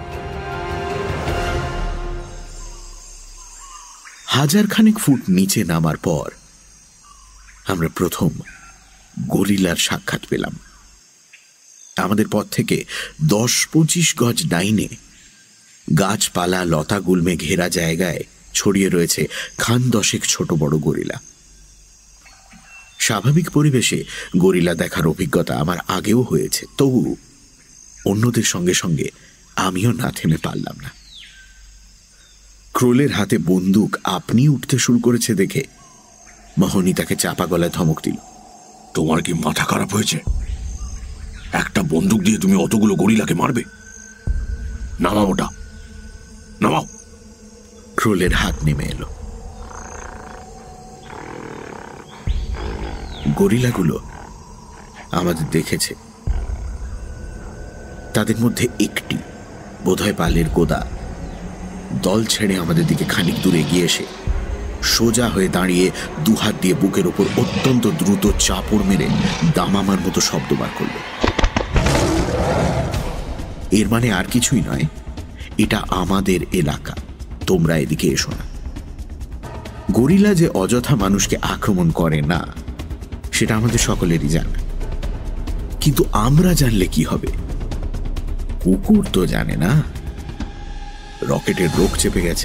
হাজার খানেক ফুট নিচে নামার পর আমরা প্রথম গরিলার সাক্ষাৎ পেলাম। আমাদের পথ থেকে দশ পঁচিশ গজ ডাইনে গাছপালা লতা গুল্মে ঘেরা জায়গায় ছড়িয়ে রয়েছে খান দশেক ছোট বড় গরিলা। স্বাভাবিক পরিবেশে গরিলা দেখার অভিজ্ঞতা আমার আগেও হয়েছে, তবু অন্যদের সঙ্গে সঙ্গে আমিও না থেমে পারলাম না। ক্রোলের হাতে বন্দুক আপনি উঠতে শুরু করেছে দেখে মাহনি তাকে চাপা গলায় ধমক দিল, তোমার কি মাথা খারাপ হয়েছে? একটা বন্দুক দিয়ে তুমি অতগুলো গরিলাকে মারবে? নামাও ওটা, নামাও। ক্রোলের হাত নেমে এলো। গরিলাগুলো আমাদের দেখেছে। তাদের মধ্যে একটি, বোধহয় পালের গোদা, দল ছেড়ে আমাদের দিকে খানিক দূরে এগিয়ে এসে সোজা হয়ে দাঁড়িয়ে দুহাত দিয়ে বুকের ওপর অত্যন্ত দ্রুত চাপড় মেরে দামামার মতো শব্দ বার করল। এর মানে আর কিছুই নয়, এটা আমাদের এলাকা, তোমরা এদিকে এসো না। গরিলা যে অযথা মানুষকে আক্রমণ করে না সেটা আমাদের সকলেরই জানা, কিন্তু আমরা জানলে কি হবে? কুকুর তো জানে না। রকেটের রোগ চেপে গেছে।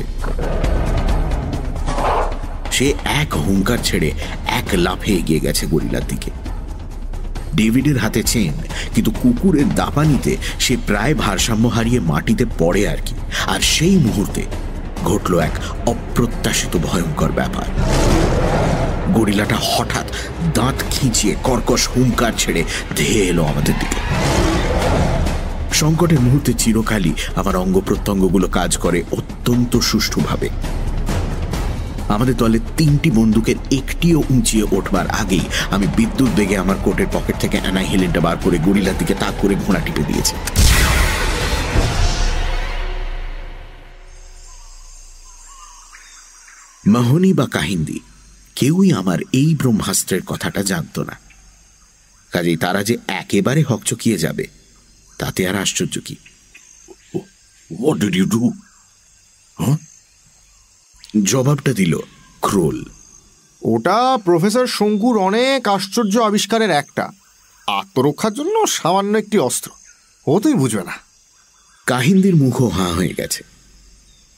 সে এক হুঙ্কার ছেড়ে এক লাফে এগিয়ে গেছে গরিলার দিকে। ডেভিডের হাতে চেন, কিন্তু কুকুরের দাপানিতে সে প্রায় ভারসাম্য হারিয়ে মাটিতে পড়ে আর কি। আর সেই মুহূর্তে ঘটল এক অপ্রত্যাশিত ভয়ঙ্কর ব্যাপার। গরিলাটা হঠাৎ দাঁত খিঁচিয়ে কর্কশ হুঙ্কার ছেড়ে ধেয়ে এলো আমাদের দিকে। সংকটের মুহূর্তে চিরকালই আমার অঙ্গ প্রত্যঙ্গগুলো কাজ করে অত্যন্ত সুষ্ঠুভাবে। আমাদের দলে তিনটি বন্দুকের একটিও উঁচিয়ে ওঠবার আগেই আমি বিদ্যুৎ বেগে আমার কোটের পকেট থেকে অ্যানাহিলিনটা বার করে গরিলার দিকে তাক করে ঘোড়া টিপে দিয়েছে। মাহনি বা কাহিন্দি কেউই আমার এই ব্রহ্মাস্ত্রের কথাটা জানত না, কাজেই তারা যে একেবারে হকচকিয়ে যাবে তাতে আর আশ্চর্য কি। What did you do? Huh? জবাবটা দিল ক্রোল। ওটা প্রফেসর শঙ্কুর অনেক আশ্চর্য আবিষ্কারের একটা, আত্মরক্ষার জন্য সামান্য একটি অস্ত্র। ও তুই বুঝবে না। কাহিন্দির মুখও হাঁ হয়ে গেছে।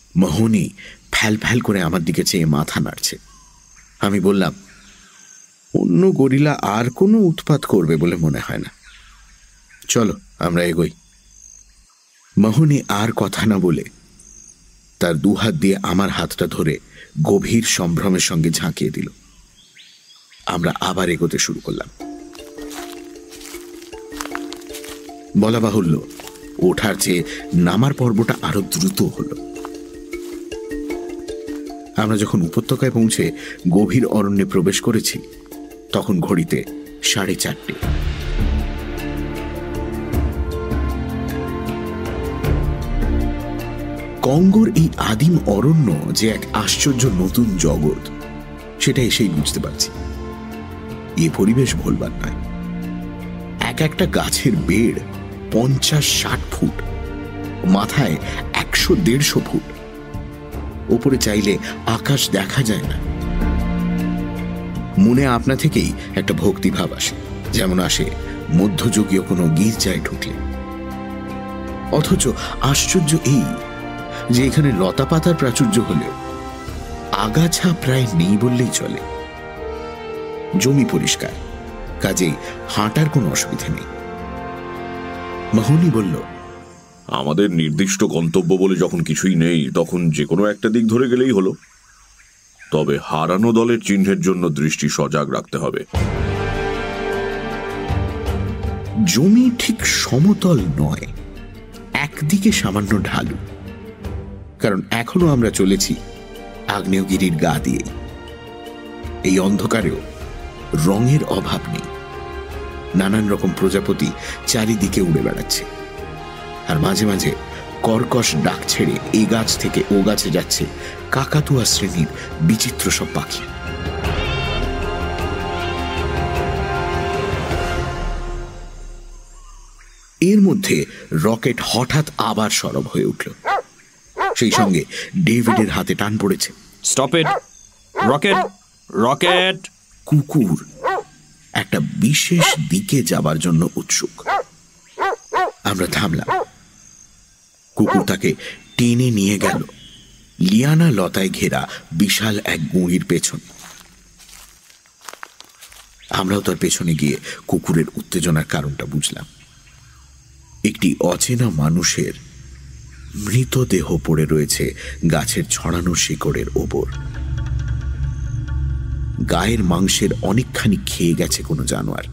মাহনি ফ্যাল ফ্যাল করে আমার দিকে চেয়ে মাথা নাড়ছে। আমি বললাম, অন্য গরিলা আর কোনো উৎপাত করবে বলে মনে হয় না। চলো আমরা এগোই। মাহনি আর কথা না বলে তার দুহাত দিয়ে আমার হাতটা ধরে গভীর সম্ভ্রমের সঙ্গে ঝাঁকিয়ে দিল। আমরা আবার এগোতে শুরু করলাম। বলা বাহুল্য, ওঠার চেয়ে নামার পর্বটা আরো দ্রুত হল। আমরা যখন উপত্যকায় পৌঁছে গভীর অরণ্যে প্রবেশ করেছি তখন ঘড়িতে সাড়ে চারটে। কঙ্গোর এই আদিম অরণ্য যে এক আশ্চর্য নতুন জগৎ সেটা এসেই বুঝতে পারছি। এ পরিবেশ ভোলবার নয়। এক একটা গাছের বেড় পঞ্চাশ ষাট ফুট, মাথায় একশো দেড়শো ফুট, ওপরে চাইলে আকাশ দেখা যায় না। মনে আপনা থেকেই একটা ভক্তিভাব আসে, যেমন আসে মধ্যযুগীয় কোনো গির্জায় ঢুকলে। অথচ আশ্চর্য এই যে এখানে লতা পাতার প্রাচুর্য হলেও আগাছা প্রায় নেই বললেই চলে। জমি পরিষ্কার, কাজেই হাঁটার কোনো অসুবিধা নেই। মাহনি বলল, আমাদের নির্দিষ্ট গন্তব্য বলে যখন কিছুই নেই তখন যে কোনো একটা দিক ধরে গেলেই হলো। তবে হারানো দলের চিহ্নের জন্য দৃষ্টি সজাগ রাখতে হবে। জমি ঠিক সমতল নয়, একদিকে সামান্য ঢালু, কারণ এখনো আমরা চলেছি আগ্নেয়গিরির গা দিয়ে। এই অন্ধকারেও রঙের অভাব নেই। নানান রকম প্রজাপতি চারিদিকে উড়ে বেড়াচ্ছে, আর মাঝে মাঝে কর্কশ ডাক ছেড়ে এ গাছ থেকে ও গাছে যাচ্ছে কাকাতুয়া শ্রেণীর বিচিত্র সব পাখি। এর মধ্যে রকেট হঠাৎ আবার সরব হয়ে উঠল। সেই সঙ্গে ডেভিডের হাতে টান পড়েছে। Stop it! রকেট! রকেট! কুকুর একটা বিশেষ দিকে যাবার জন্য উৎসুক। আমরা থামলাম। কুকুর তাকে টেনে নিয়ে গেল লিয়ানা লতায় ঘেরা বিশাল এক গুঁড়ির পেছন। আমরাও তার পেছনে গিয়ে কুকুরের উত্তেজনার কারণটা বুঝলাম। একটি অচেনা মানুষের মৃতদেহ পড়ে রয়েছে গাছের ছড়ানো শিকড়ের ওপর। গায়ের মাংসের অনেকখানি খেয়ে গেছে কোনো জানোয়ার।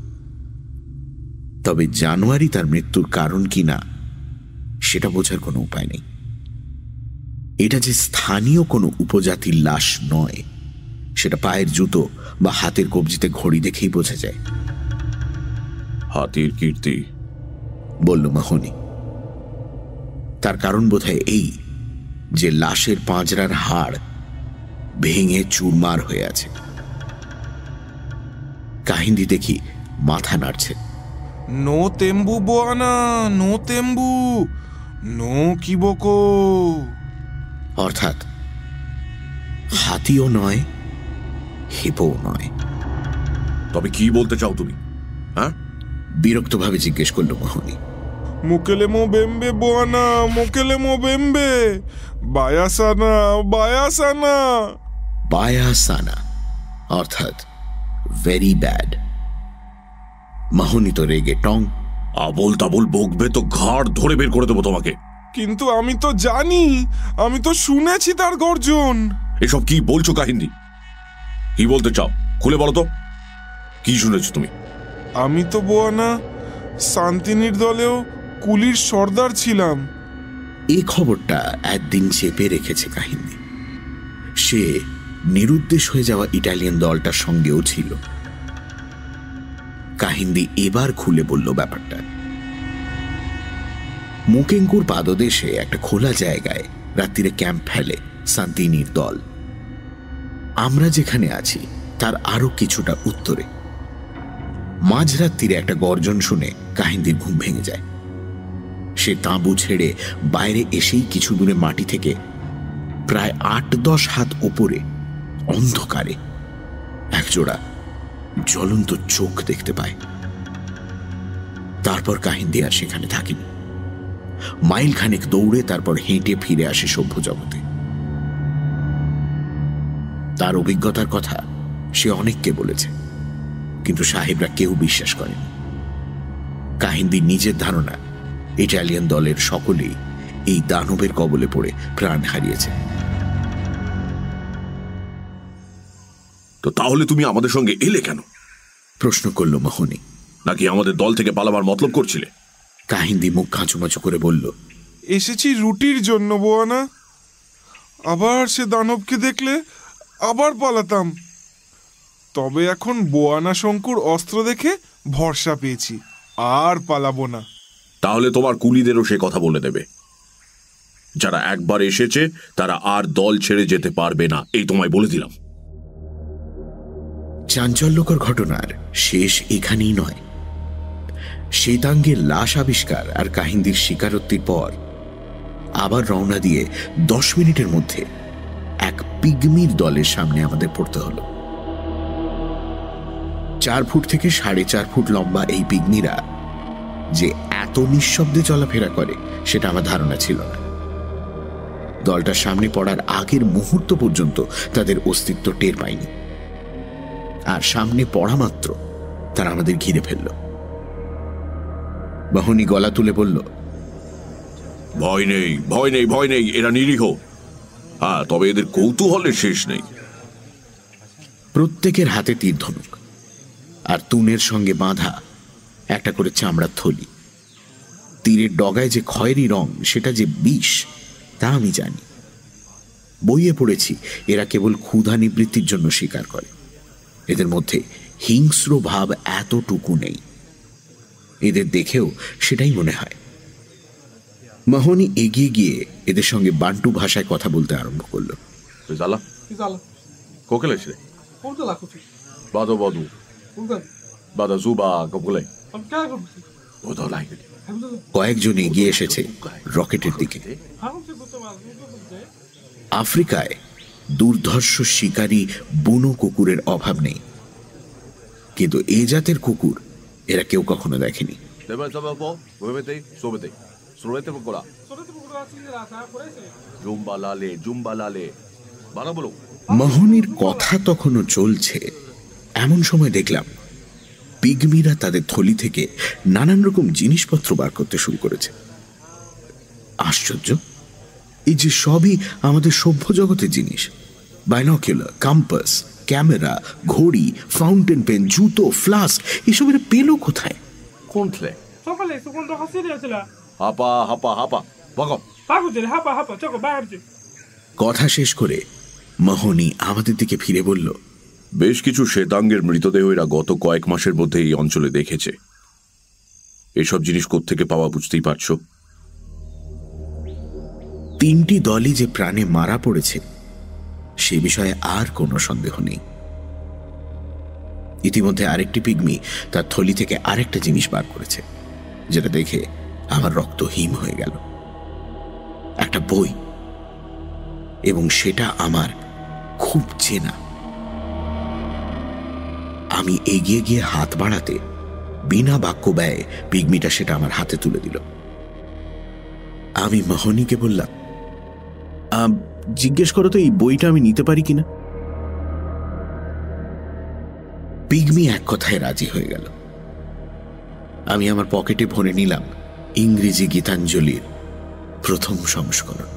তবে জানোয়ারই তার মৃত্যুর কারণ কিনা সেটা বোঝার কোনো উপায় নেই। এটা যে স্থানীয় কোনো উপজাতির লাশ নয় সেটা পায়ের জুতো বা হাতের কবজিতে ঘড়ি দেখেই বোঝা যায়। হাতির কীর্তি, বলল মাহনি। তার কারণ বোধহয় এই যে লাশের পাঁজরার হাড় ভেঙে চুরমার হয়ে আছে। কাহিন্দি দেখি মাথা নাড়ছে। নো তেম্বু বোয়ানা, নো তেম্বু, নো কিবকো। অর্থাৎ হাতিও নয়, হিপোও নয়। তবে কি বলতে চাও তুমি? হ্যাঁ, বিরক্তভাবে জিজ্ঞেস করল মাহনি। মুকেলেমো বেম্বে বোয়ানা, মুকেলেমো বেম্বে, বায়াসানা, বায়াসানা। বায়াসানা অর্থাৎ ভেরি ব্যাড। মাহনি তো রেগে টং। আবল তাবল বকবে তো ঘাড় ধরে বের করে দেবো তোমাকে। কিন্তু আমি তো জানি, আমি তো শুনেছি তার গর্জন। এসব কি বলছো কাহিনী? কি বলতে চাও খুলে বলো তো, কি শুনেছো তুমি? আমি তো বোয়ানা শান্তিনীর দলেও কুলির সর্দার ছিলাম। এই খবরটা একদিন চেপে রেখেছে কাহিনী। সে নিরুদ্দেশ হয়ে যাওয়া ইটালিয়ান দলটার সঙ্গেও ছিল। কাহিনী এবার খুলে বলল ব্যাপারটা। মুকেঙ্কুর পাদদেশে একটা খোলা জায়গায় রাত্রিরে ক্যাম্প ফেলে শান্তিনীর দল। আমরা যেখানে আছি তার আরো কিছুটা উত্তরে। মাঝরাত্রিরে একটা গর্জন শুনে কাহিনীর ঘুম ভেঙে যায়। সে তাঁবু ছেড়ে বাইরে এসেই কিছু দূরে মাটি থেকে প্রায় আট দশ হাত ওপরে অন্ধকারে একজোড়া জ্বলন্ত চোখ দেখতে পায়। তারপর কাহিনী আর সেখানে থাকেনি। মাইল খানেক দৌড়ে তারপর হেঁটে ফিরে আসে সভ্য জগতে। তার অভিজ্ঞতার কথা সে অনেককে বলেছে। কিন্তু সাহেবরা কেউ বিশ্বাস করেনি। কাহিনীর নিজের ধারণা ইটালিয়ান দলের সকলেই এই দানবের কবলে পড়ে প্রাণ হারিয়েছে। তো তাহলে তুমি আমাদের সঙ্গে এলে কেন? প্রশ্ন করল মোহনী। নাকি আমাদের দল থেকে পালাবার মতলব করছিলে? কাহিনী মুখ কাঁচুমাচু করে বলল, এসেছি রুটির জন্য বোয়ানা। আবার সে দানবকে দেখলে আবার পালাতাম। তবে এখন বোয়ানা শঙ্কুর অস্ত্র দেখে ভরসা পেয়েছি, আর পালাবো না। তাহলে তোমার কুলিদেরও সে কথা বলে দেবে। যারা একবার এসেছে তারা আর দল ছেড়ে যেতে পারবে না, এই তোমায় বলে দিলাম। চাঞ্চল্যকর ঘটনার শেষ এখানেই নয়। শ্বেতাঙ্গের লাশ আবিষ্কার আর কাহিনীর স্বীকারোক্তির পর আবার রওনা দিয়ে দশ মিনিটের মধ্যে এক পিগমির দলের সামনে আমাদের পড়তে হলো। চার ফুট থেকে সাড়ে চার ফুট লম্বা এই পিগমিরা যে এত নিঃশব্দে চলাফেরা করে সেটা আমার ধারণা ছিল না। দলটার সামনে পড়ার আগের মুহূর্ত পর্যন্ত তাদের অস্তিত্ব টের পায়নি, আর সামনে পড়া মাত্র তারা আমাদের ঘিরে ফেলল। মাহোনি গলা তুলে বলল, ভয় নেই, ভয় নেই, ভয় নেই, এরা নিরীহ। হ্যাঁ, তবে এদের কৌতূহলের শেষ নেই। প্রত্যেকের হাতে তীর ধনুক, আর তুনের সঙ্গে বাঁধা একটা করে চামড়ার থলি। তীরের ডগায় যে খয়েরি রং, সেটা যে বিষ তা আমি জানি। বইয়ে পড়েছি এরা কেবল ক্ষুধা নিবৃত্তির জন্য শিকার করে। এদের মধ্যে হিংস্র ভাব এতটুকু নেই। এদের দেখেও সেটাই মনে হয়। মাহোনি এগিয়ে গিয়ে এদের সঙ্গে বান্টু ভাষায় কথা বলতে আরম্ভ করল। কয়েকজন এগিয়ে এসেছে রকেটের দিকে। আফ্রিকায় দুর্ধর্ষ শিকারী বুনো কুকুরের অভাব নেই, কিন্তু এ জাতের কুকুর এরা কেউ কখনো দেখেনি। মাহোনির কথা তখনও চলছে, এমন সময় দেখলাম পিগমিরা তাদের থলি থেকে নানান রকম জিনিসপত্র বার করতে শুরু করেছে। আশ্চর্য, এই যে সবই আমাদের সভ্য জগতের জিনিস। বাইনোকুলার, কম্পাস, ক্যামেরা, ঘড়ি, ফাউন্টেন পেন, জুতো, ফ্লাস্ক, এসবের পেলো কোথায়? কথা শেষ করে মাহোনি আমাদের দিকে ফিরে বলল, বেশ কিছু শ্বেতাঙ্গের মৃতদেহ এরা গত কয়েক মাসের মধ্যে এই অঞ্চলে দেখেছে। এসব জিনিস কোত্থেকে পাওয়া বুঝতেই পারছো। তিনটি দলই যে প্রাণে মারা পড়েছে সে বিষয়ে আর কোনো সন্দেহ নেই। ইতিমধ্যে আরেকটি পিগমি তার থলি থেকে আরেকটা জিনিস বার করেছে, যেটা দেখে আমার রক্ত হিম হয়ে গেল। একটা বই, এবং সেটা আমার খুব চেনা। আমি এগিয়ে গিয়ে হাত বাড়াতে বিনা বাক্য ব্যয়ে পিগমিটা সেটা আমার হাতে তুলে দিল। আমি মাহোনিকে বললাম, জিজ্ঞেস করো তো এই বইটা আমি নিতে পারি কিনা। পিগমি এক কথায় রাজি হয়ে গেল। আমি আমার পকেটে ভরে নিলাম ইংরেজি গীতাঞ্জলির প্রথম সংস্করণ।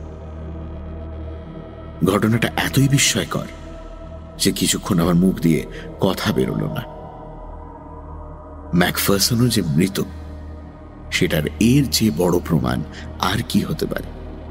ঘটনাটা এতই বিস্ময়কর যে কিছুক্ষণ আমার মুখ দিয়ে কথা বেরোল না। ম্যাকফারসনও যে মৃত, সেটার এর যে বড় প্রমাণ আর কি হতে পারে।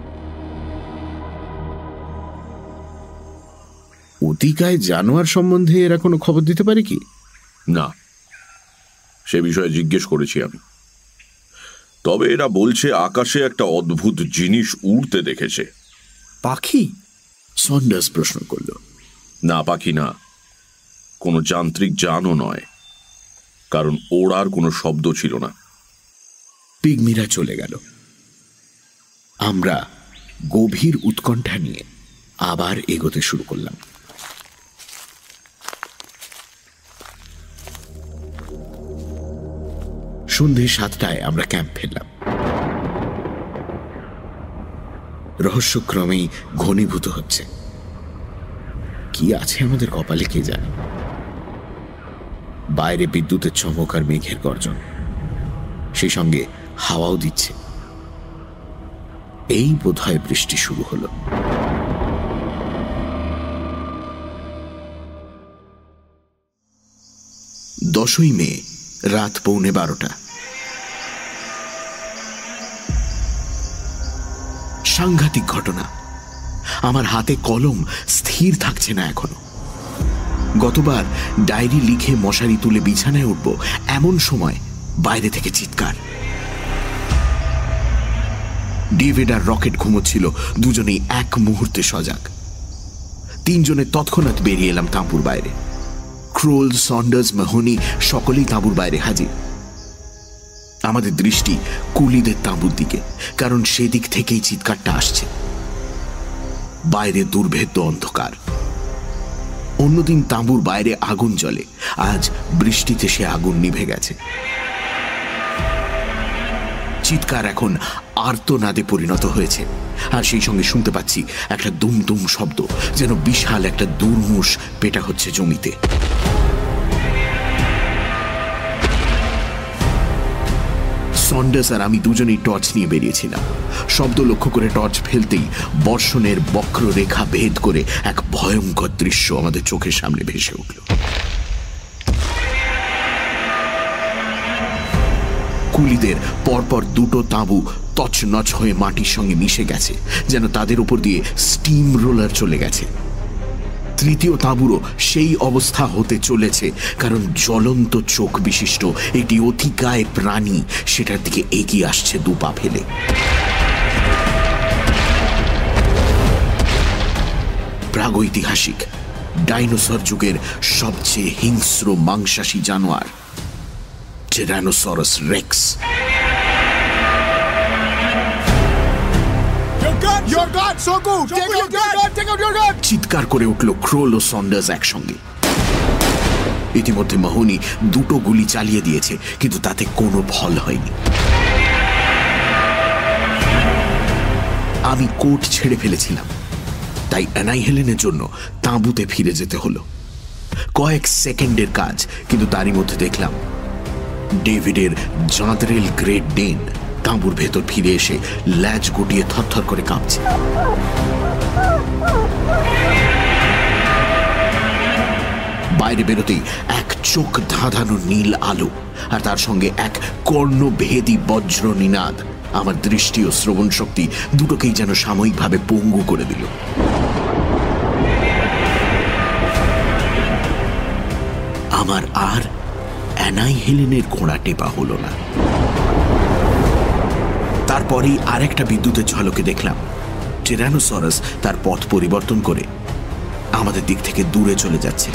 অতিকায় জানোয়ার সম্বন্ধে এরা কোনো খবর দিতে পারে কি? না, সে বিষয়ে জিজ্ঞেস করেছি আমি। তবে এরা বলছে আকাশে একটা অদ্ভুত জিনিস উড়তে দেখেছে। পাখি? সন্ডার্স প্রশ্ন করল। না, পাখি না, কোনো যান্ত্রিক যানও নয়, কারণ ওড়ার কোনো শব্দ ছিল না। পিগমিরা চলে গেল। আমরা গভীর উৎকণ্ঠা নিয়ে আবার এগোতে শুরু করলাম। সন্ধে সাতটায় আমরা ক্যাম্প ফেললাম। রহস্যক্রমেই ঘনীভূত হচ্ছে। কি আছে আমাদের কপালে কে জানে। বাইরে বিদ্যুতের চমক আর মেঘের গর্জন, সেই সঙ্গে হাওয়াও দিচ্ছে। এই বোধহয় বৃষ্টি শুরু হলো। দশই মে, রাত পৌনে বারোটা। সাংঘাতিক ঘটনা। আমার হাতে কলম স্থির থাকছে না এখনো। গতবার ডায়েরি লিখে মশারি তুলে বিছানায় উঠব, এমন সময় বাইরে থেকে চিৎকার। ডেভিড আর রকেট ঘুমোচ্ছিল, দুজনেই এক মুহূর্তে সজাগ। তিনজনে তৎক্ষণাৎ বেরিয়ে এলাম তাঁবুর বাইরে। ক্রোল, সন্ডার্স, মাহোনি সকলেই তাঁবুর বাইরে হাজির। আমাদের দৃষ্টি কুলিদের তাঁবুর দিকে, কারণ সেদিক থেকেই চিৎকারটা আসছে। বাইরে দুর্ভেদ্য অন্ধকার। অন্যদিন তাঁবুর বাইরে আগুন জ্বলে, আজ বৃষ্টিতে সে আগুন নিভে গেছে। চিৎকার এখন আর্তনাদে পরিণত হয়েছে, আর সেই সঙ্গে শুনতে পাচ্ছি একটা দুম দুম শব্দ, যেন বিশাল একটা দুর্মুষ পেটা হচ্ছে জমিতে। সন্ডার্স আর আমি দুজনেই টর্চ নিয়ে বেরিয়েছিলাম। শব্দ লক্ষ্য করে টর্চ ফেলতেই বর্ষণের বক্ররেখা ভেদ করে এক ভয়ঙ্কর দৃশ্য আমাদের চোখের সামনে ভেসে উঠল। কুলিদের পরপর দুটো তাঁবু তছনছ হয়ে মাটির সঙ্গে মিশে গেছে, যেন তাদের উপর দিয়ে স্টিম রোলার চলে গেছে। তৃতীয় তাঁবুরও সেই অবস্থা হতে চলেছে, কারণ জ্বলন্ত চোখ বিশিষ্ট একটি অতিকায় প্রাণী সেটার দিকে এগিয়ে আসছে দু পা ফেলে। প্রাগৈতিহাসিক ডাইনোসর যুগের সবচেয়ে হিংস্র মাংসাশী জানোয়ার, টিরানোসরাস রেক্স। চিৎকার করে উঠল ক্রোল ও সন্ডার্স একসঙ্গে। ইতিমধ্যে মাহোনি দুটো গুলি চালিয়ে দিয়েছে, কিন্তু তাতে কোনো ফল হয়নি। আমি কোট ছেড়ে ফেলেছিলাম, তাই অ্যানাইহেলেনের জন্য তাঁবুতে ফিরে যেতে হলো। কয়েক সেকেন্ডের কাজ, কিন্তু তারই মধ্যে দেখলাম ডেভিডের জাঁদরেল গ্রেট ডেন তাঁবুর ভেতর ফিরে এসে ল্যাজ গুটিয়ে থরথর করে কাঁপছে। বাইরে বেরোতেই এক চোখ ধাঁধানো নীল আলো, আর তার সঙ্গে এক কর্ণভেদী বজ্র নিনাদ আমার দৃষ্টি ও শ্রবণ শক্তি দুটোকেই যেন সাময়িকভাবে পঙ্গু করে দিল। আমার আর অ্যানাইহেলেনের ঘোড়া টেপা হলো না। তারপরেই আরেকটা বিদ্যুতের ঝলকে দেখলাম টিরানোসরাস তার পথ পরিবর্তন করে আমাদের দিক থেকে দূরে চলে যাচ্ছে।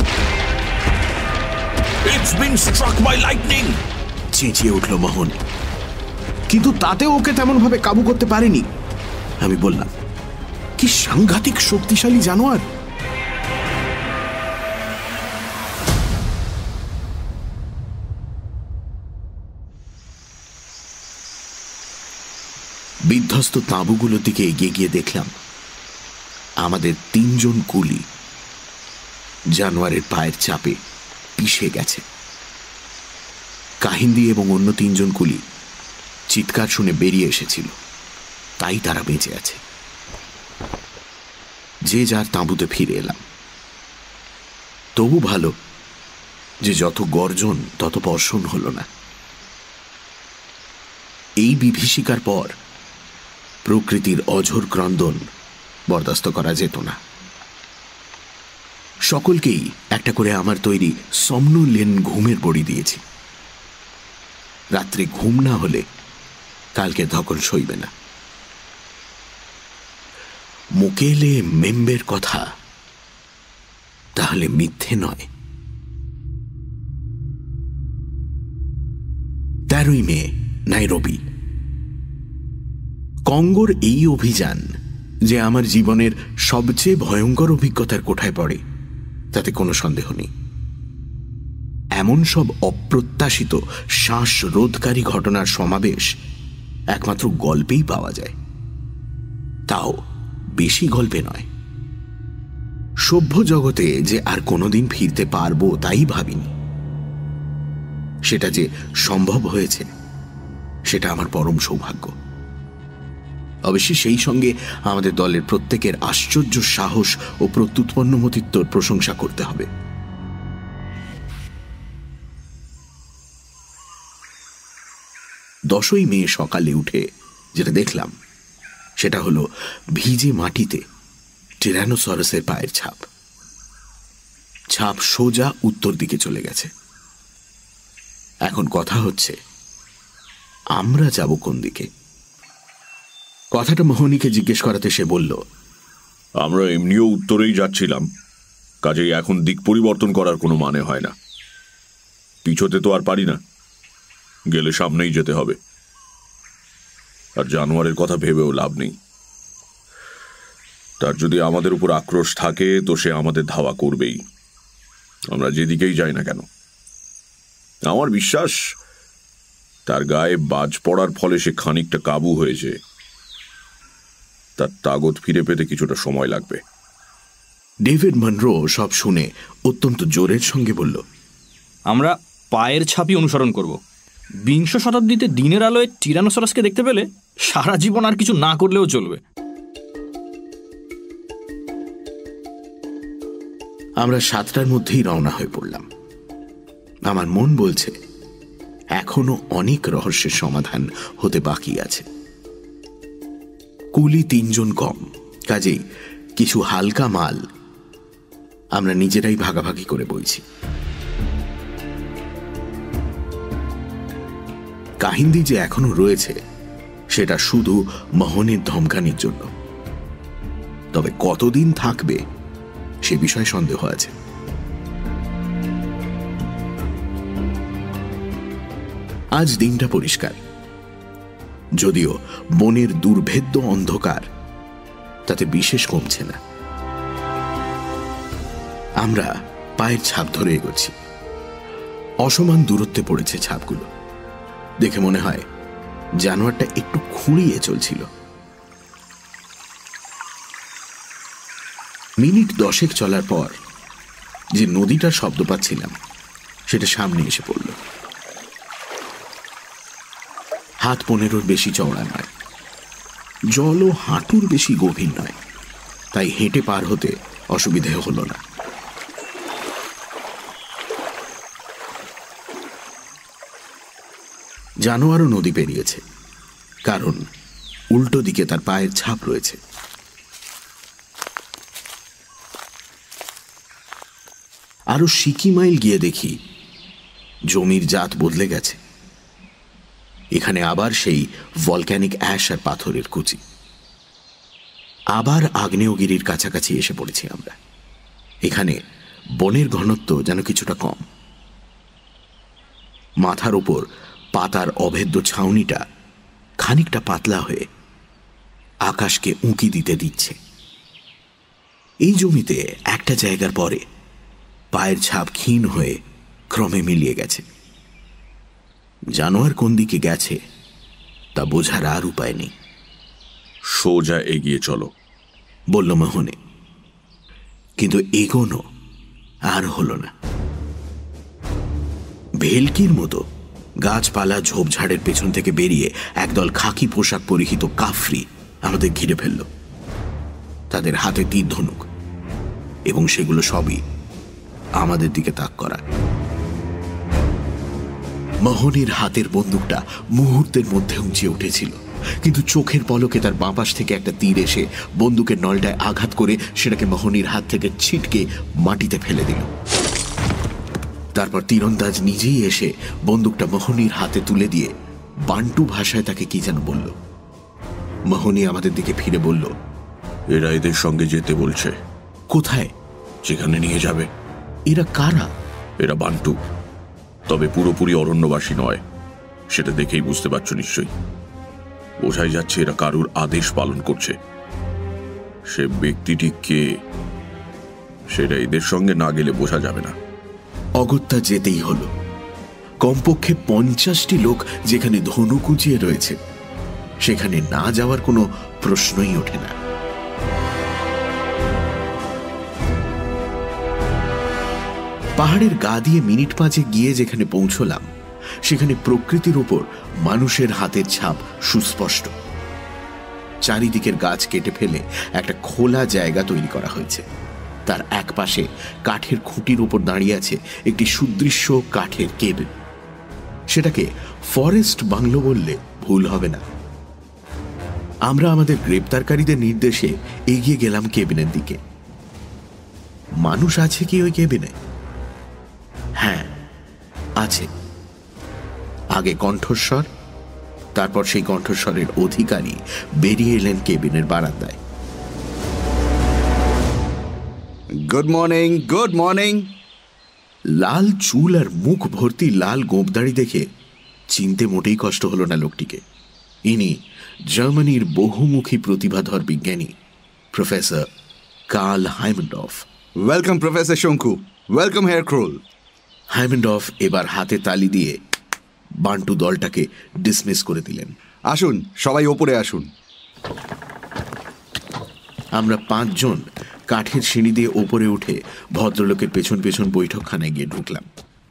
চেঁচিয়ে উঠল মোহন, কিন্তু তাতে ওকে তেমন ভাবে কাবু করতে পারেনি। আমি বললাম, কি সাংঘাতিক শক্তিশালী জানোয়ার! বিধ্বস্ত তাঁবুগুলোর দিকে এগিয়ে গিয়ে দেখলাম আমাদের তিনজন কুলি জানোয়ারের পায়ের চাপে পিষে গেছে। কাহিন্দি এবং অন্য তিনজন কুলি চিৎকার শুনে বেরিয়ে এসেছিল, তাই তারা বেঁচে আছে। যে যার তাঁবুতে ফিরে এলাম। তবু ভালো যে যত গর্জন তত বর্ষণ হল না। এই বিভীষিকার পর প্রকৃতির অঝোর ক্রন্দন বরদাস্ত করা যেত না। সকলকেই একটা করে আমার তৈরি সমনলেন ঘুমের বড়ি দিয়েছি। রাত্রে ঘুম না হলে কালকে ধকল সইবে না। মুকেলে মেম্বের কথা তাহলে মিথ্যে নয়। তেরোই মে, নাইরোবি। কঙ্গোর এই অভিযান যে আমার জীবনের সবচেয়ে ভয়ঙ্কর অভিজ্ঞতার কোঠায় পড়ে তাতে কোনো সন্দেহ নেই। এমন সব অপ্রত্যাশিত শ্বাসরোধকারী ঘটনার সমাবেশ একমাত্র গল্পেই পাওয়া যায়, তাও বেশি গল্পে নয়। সভ্য জগতে যে আর কোনোদিন ফিরতে পারবো তাই ভাবিনি। সেটা যে সম্ভব হয়েছে সেটা আমার পরম সৌভাগ্য। অবশ্যই সেই সঙ্গে আমাদের দলের প্রত্যেকের আশ্চর্য সাহস ও প্রত্যুৎপন্নমতিত্বর প্রশংসা করতে হবে। দশই মে সকালে উঠে যেটা দেখলাম সেটা হলো ভিজে মাটিতে টিরানোসরাসের পায়ের ছাপ। ছাপ সোজা উত্তর দিকে চলে গেছে। এখন কথা হচ্ছে আমরা যাব কোন দিকে? কথাটা মোহনীকে জিজ্ঞেস করাতে সে বলল, আমরা এমনিও উত্তরেই যাচ্ছিলাম, কাজেই এখন দিক পরিবর্তন করার কোনো মানে হয় না। পিছোতে তো আর পারি না, গেলে সামনেই যেতে হবে। আর জানোয়ারের কথা ভেবেও লাভ নেই। তার যদি আমাদের উপর আক্রোশ থাকে তো সে আমাদের ধাওয়া করবেই, আমরা যেদিকেই যাই না কেন। আমার বিশ্বাস তার গায়ে বাজ পড়ার ফলে সে খানিকটা কাবু হয়েছে। তার তাগত ফিরে পেতে কিছুটা সময় লাগবে। ডেভিড মনরো সব শুনে অত্যন্ত জোরের সঙ্গে বলল, আমরা পায়ের ছাপই অনুসরণ করব। বিংশ শতাব্দীতে দিনের আলোয় টিরানোসরাসকে দেখতে পেলে সারা জীবন আর কিছু না করলেও চলবে। আমরা সাতটার মধ্যেই রওনা হয়ে পড়লাম। আমার মন বলছে এখনো অনেক রহস্যের সমাধান হতে বাকি আছে। কুলি তিনজন কম, কাজেই কিছু হালকা মাল আমরা নিজেরাই ভাগাভাগি করে বইছি। কাহিন্দি যে এখনো রয়েছে সেটা শুধু মোহনের ধমকানির জন্য, তবে কতদিন থাকবে সে বিষয়ে সন্দেহ আছে। আজ দিনটা পরিষ্কার, যদিও বনের দুর্ভেদ্য অন্ধকার তাতে বিশেষ কমছে না। আমরা পায়ের ছাপ ধরে এগোচ্ছি। অসমান দূরত্বে পড়েছে ছাপগুলো। দেখে মনে হয় জানোয়ারটা একটু খুঁড়িয়ে চলছিল। মিনিট দশেক চলার পর যে নদীটার শব্দ পাচ্ছিলাম সেটা সামনে এসে পড়ল। হাত পনেরোর বেশি চওড়া নয়, জলও হাঁটুর বেশি গভীর নয়, তাই হেঁটে পার হতে অসুবিধে হলো না। জানোয়ারও নদী পেরিয়েছে, কারণ উল্টো দিকে তার পায়ের ছাপ রয়েছে। আরো সিকি মাইল গিয়ে দেখি জমির জাত বদলে গেছে। এখানে আবার সেই ভলক্যানিক অ্যাশ আর পাথরের কুচি। আবার আগ্নেয়গিরির কাছাকাছি এসে পড়েছি আমরা। এখানে বনের ঘনত্ব যেন কিছুটা কম। মাথার উপর পাতার অভেদ্য ছাউনিটা খানিকটা পাতলা হয়ে আকাশকে উঁকি দিতে দিচ্ছে। এই জমিতে একটা জায়গার পরে পায়ের ছাপ ক্ষীণ হয়ে ক্রমে মিলিয়ে গেছে। জানোয়ার কোন দিকে গেছে তা বোঝার আর উপায় নেই। সোজা এগিয়ে চলো, বলল মোহনে। কিন্তু এগোনো আর হলো না। ভেলকির মতো গাছপালা ঝোপঝাড়ের পেছন থেকে বেরিয়ে একদল খাকি পোশাক পরিহিত কাফরি আমাদের ঘিরে ফেলল। তাদের হাতে তীর ধনুক, এবং সেগুলো সবই আমাদের দিকে তাক করা। মোহনের হাতের বন্দুকটা মুহূর্তের মধ্যে উঁচিয়ে উঠেছিল, কিন্তু চোখের পলকে তার বাঁ পাশ থেকে একটা তীর এসে বন্দুকের নলটায় আঘাত করে সেটাকে মোহনের হাত থেকে ছিটকে মাটিতে ফেলে দিল। তারপর তীরন্দাজ নিজেই এসে বন্দুকটা মোহনীর হাতে তুলে দিয়ে বান্টু ভাষায় তাকে কি যেন বলল। মোহনী আমাদের দিকে ফিরে বলল, এরা এদের সঙ্গে যেতে বলছে। কোথায়? যেখানে নিয়ে যাবে। এরা কারা? এরা বান্টু, তবে পুরোপুরি অরণ্যবাসী নয়, সেটা দেখেই বুঝতে পারছো নিশ্চয়ই। বোঝাই যাচ্ছে এরা কারুর আদেশ পালন করছে। সে ব্যক্তিটি কে সেটা এদের সঙ্গে না গেলে বোঝা যাবে না। অগত্যা যেতেই হলো। কমপক্ষে পঞ্চাশটি লোক যেখানে ধনু কুচিয়ে রয়েছে সেখানে না যাওয়ার কোনো প্রশ্নই ওঠে না। পাহাড়ের গা দিয়ে মিনিট পাঁচে গিয়ে যেখানে পৌঁছলাম সেখানে প্রকৃতির উপর মানুষের হাতের ছাপ সুস্পষ্ট। চারিদিকের গাছ কেটে ফেলে একটা খোলা জায়গা তৈরি করা হয়েছে। তার এক পাশে কাঠের খুঁটির উপর দাঁড়িয়ে আছে একটি সুদৃশ্য কাঠের কেবিন। সেটাকে ফরেস্ট বাংলো বললে ভুল হবে না। আমরা আমাদের গ্রেপ্তারকারীদের নির্দেশে এগিয়ে গেলাম কেবিনের দিকে। মানুষ আছে কি ওই কেবিনে? হ্যাঁ, আছে। আগে কণ্ঠস্বর, তারপর সেই কণ্ঠস্বরের অধিকারী বেরিয়ে এলেন কেবিনের বারান্দায়। Good morning, good morning. লাল চুল আর মুখ ভর্তি লাল গোঁপদাড়ি দেখে চিনতে মোটেই কষ্ট হলো না লোকটিকে। ইনি জার্মানির বহুমুখী প্রতিভাধর বিজ্ঞানী professor Karl Heimendorf. Welcome professor Shonku, welcome Herr Kroll. Heimendorf এবার হাতে তালি দিয়ে বান্টু দলটাকে ডিসমিস করে দিলেন। আসুন, সবাই ওপরে আসুন। আমরা পাঁচজন কাঠের সিঁড়ি দিয়ে ওপরে উঠে ভদ্রলোকের পেছন পেছন বৈঠকখানায় গিয়ে ঢুকলাম।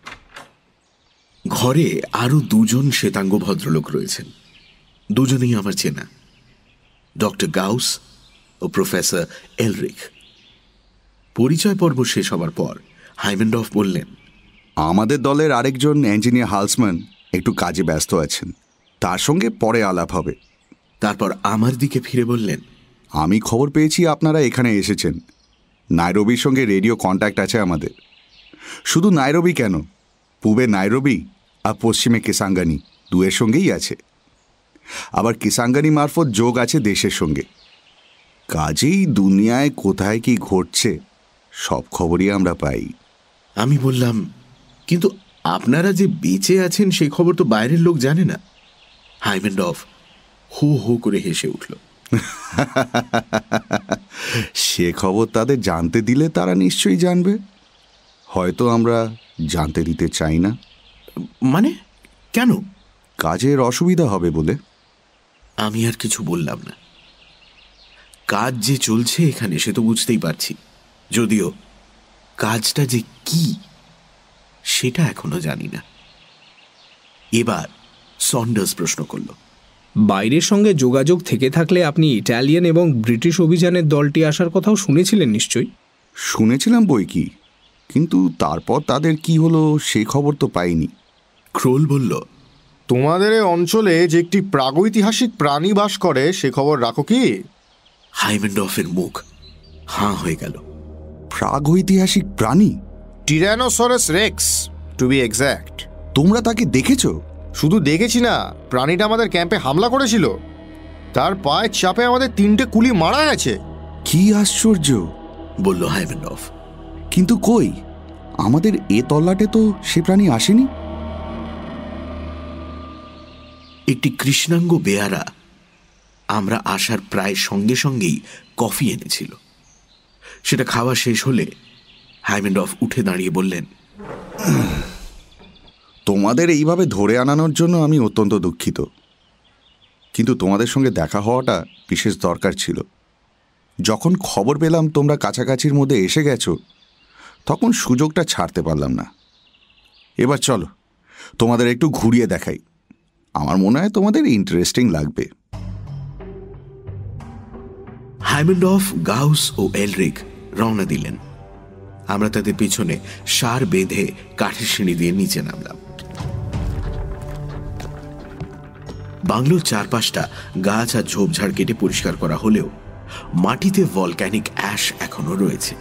ঘরে আরো দুজন শ্বেতাঙ্গ ভদ্রলোক রয়েছেন। দুজনেই আমার চেনা, ডক্টর গাউস ও প্রফেসর এলরিখ। পরিচয় পর্ব শেষ হবার পর হাইমেন্ডর্ফ বললেন, আমাদের দলের আরেকজন ইঞ্জিনিয়ার হালসম্যান একটু কাজে ব্যস্ত আছেন, তার সঙ্গে পরে আলাপ হবে। তারপর আমার দিকে ফিরে বললেন, আমি খবর পেয়েছি আপনারা এখানে এসেছেন। নাইরোবির সঙ্গে রেডিও কন্ট্যাক্ট আছে আমাদের। শুধু নাইরোবি কেন, পূবে নাইরোবি আর পশ্চিমে কিসাঙ্গানি দুয়ের সঙ্গেই আছে। আবার কিসাঙ্গানি মারফত যোগ আছে দেশের সঙ্গে। কাজেই দুনিয়ায় কোথায় কি ঘটছে সব খবরই আমরা পাই। আমি বললাম, কিন্তু আপনারা যে বেঁচে আছেন সেই খবর তো বাইরের লোক জানে না। হাইমেন্ডর্ফ হু হু করে হেসে উঠল। সে খবর তাদের জানতে দিলে তারা নিশ্চয়ই জানবে, হয়তো আমরা জানতে দিতে চাই না। মানে কেন? কাজের অসুবিধা হবে বলে। আমি আর কিছু বললাম না। কাজ যে চলছে এখানে সে তো বুঝতেই পারছি, যদিও কাজটা যে কি সেটা এখনো জানি না। এবার সন্ডার্স প্রশ্ন করল, বাইরের সঙ্গে যোগাযোগ থেকে থাকলে আপনি ইটালিয়ান এবং ব্রিটিশ অভিযানের দলটি আসার কথাও শুনেছিলেন নিশ্চয়ই? শুনেছিলাম বই কি, কিন্তু তারপর তাদের কি হলো সে খবর তো পাইনি। ক্রোল বলল, তোমাদের এই অঞ্চলে যে একটি প্রাগৈতিহাসিক প্রাণী বাস করে সে খবর রাখো কি? হাইমেন্ডর্ফের মুখ হাঁ হয়ে গেল। প্রাগৈতিহাসিক প্রাণী? Tyrannosaurus rex to be exact. তোমরা তাকে দেখেছো? শুধু দেখেছি না, প্রাণীটা আমাদের ক্যাম্পে হামলা করেছিল। তার পায়ের চাপে আমাদের তিনটে কুলি মারা গেছে। কি আশ্চর্য, বলল হাইমেন্ডর্ফ। কিন্তু কই, আমাদের এ তল্লাটে তো সে প্রাণী আসেনি। একটি কৃষ্ণাঙ্গ বেয়ারা আমরা আসার প্রায় সঙ্গে সঙ্গেই কফি এনেছিল। সেটা খাওয়া শেষ হলে হাইমেন্ডর্ফ উঠে দাঁড়িয়ে বললেন, তোমাদের এইভাবে ধরে আনানোর জন্য আমি অত্যন্ত দুঃখিত, কিন্তু তোমাদের সঙ্গে দেখা হওয়াটা বিশেষ দরকার ছিল। যখন খবর পেলাম তোমরা কাছাকাছির মধ্যে এসে গেছো, তখন সুযোগটা ছাড়তে পারলাম না। এবার চলো তোমাদের একটু ঘুরিয়ে দেখাই, আমার মনে হয় তোমাদের ইন্টারেস্টিং লাগবে। হাইমেন্ডর্ফ, গাউস ও এলরিক রওনা দিলেন। আমরা তাদের পিছনে সার বেঁধে কাঠের সিঁড়ি দিয়ে নিচে নামলাম। বাংলোর চারপাশটা গাছ আর ঝোপঝাড় কেটে পরিষ্কার করা হলেও মাটিতে ভলক্যানিক অ্যাশ এখনো রয়েছে।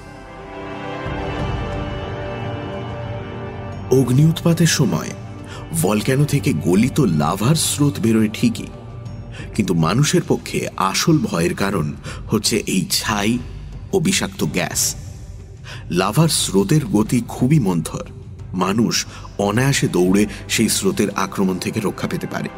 অগ্নি উৎপাতের সময় ভলক্যানো থেকে গলিত লাভার স্রোত বেরোয় ঠিকই, কিন্তু মানুষের পক্ষে আসল ভয়ের কারণ হচ্ছে এই ছাই ও বিষাক্ত গ্যাস। লাভার স্রোতের গতি খুবই মন্থর, মানুষ অনায়াসে দৌড়ে সেই স্রোতের আক্রমণ থেকে রক্ষা পেতে পারে।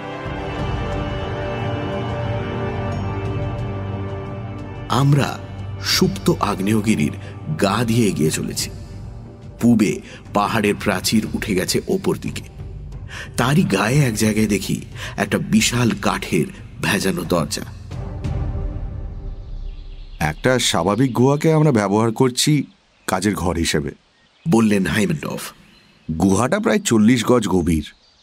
আমরা সুপ্ত আগ্নেয়গিরির গা দিয়ে এগিয়ে চলেছি। পূবে পাহাড়ের প্রাচীর উঠে গেছে ওপর দিকে, তারই গায়ে এক জায়গায় দেখি একটা বিশাল কাঠের ভেজানো দরজা। একটা স্বাভাবিক গুহাকে আমরা ব্যবহার করছি কাজের ঘর হিসেবে, বললেন হাইমেন্ডর্ফ। গুহাটা প্রায় চল্লিশ গজ গভীর,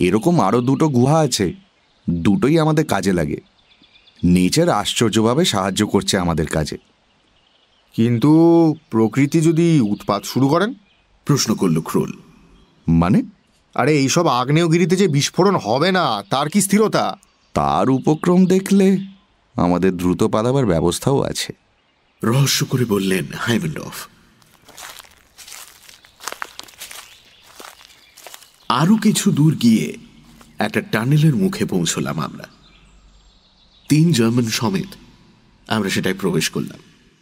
এরকম আরও দুটো গুহা আছে, দুটোই আমাদের কাজে লাগে। নেচার আশ্চর্যভাবে সাহায্য করছে আমাদের কাজে। কিন্তু প্রকৃতি যদি উৎপাত শুরু করেন? প্রশ্ন করল ক্রোল। মানে? আরে এইসব আগ্নেয়গিরিতে যে বিস্ফোরণ হবে না তার কি স্থিরতা? তার উপক্রম দেখলে আমাদের দ্রুত পালাবার ব্যবস্থাও আছে, রহস্য করে বললেন হাইমেন্ডফ। আরো কিছু দূর গিয়ে একটা টানেলের মুখে পৌঁছলাম আমরা। তিন জার্মান সমেত আমরা সেটাই প্রবেশ করলাম।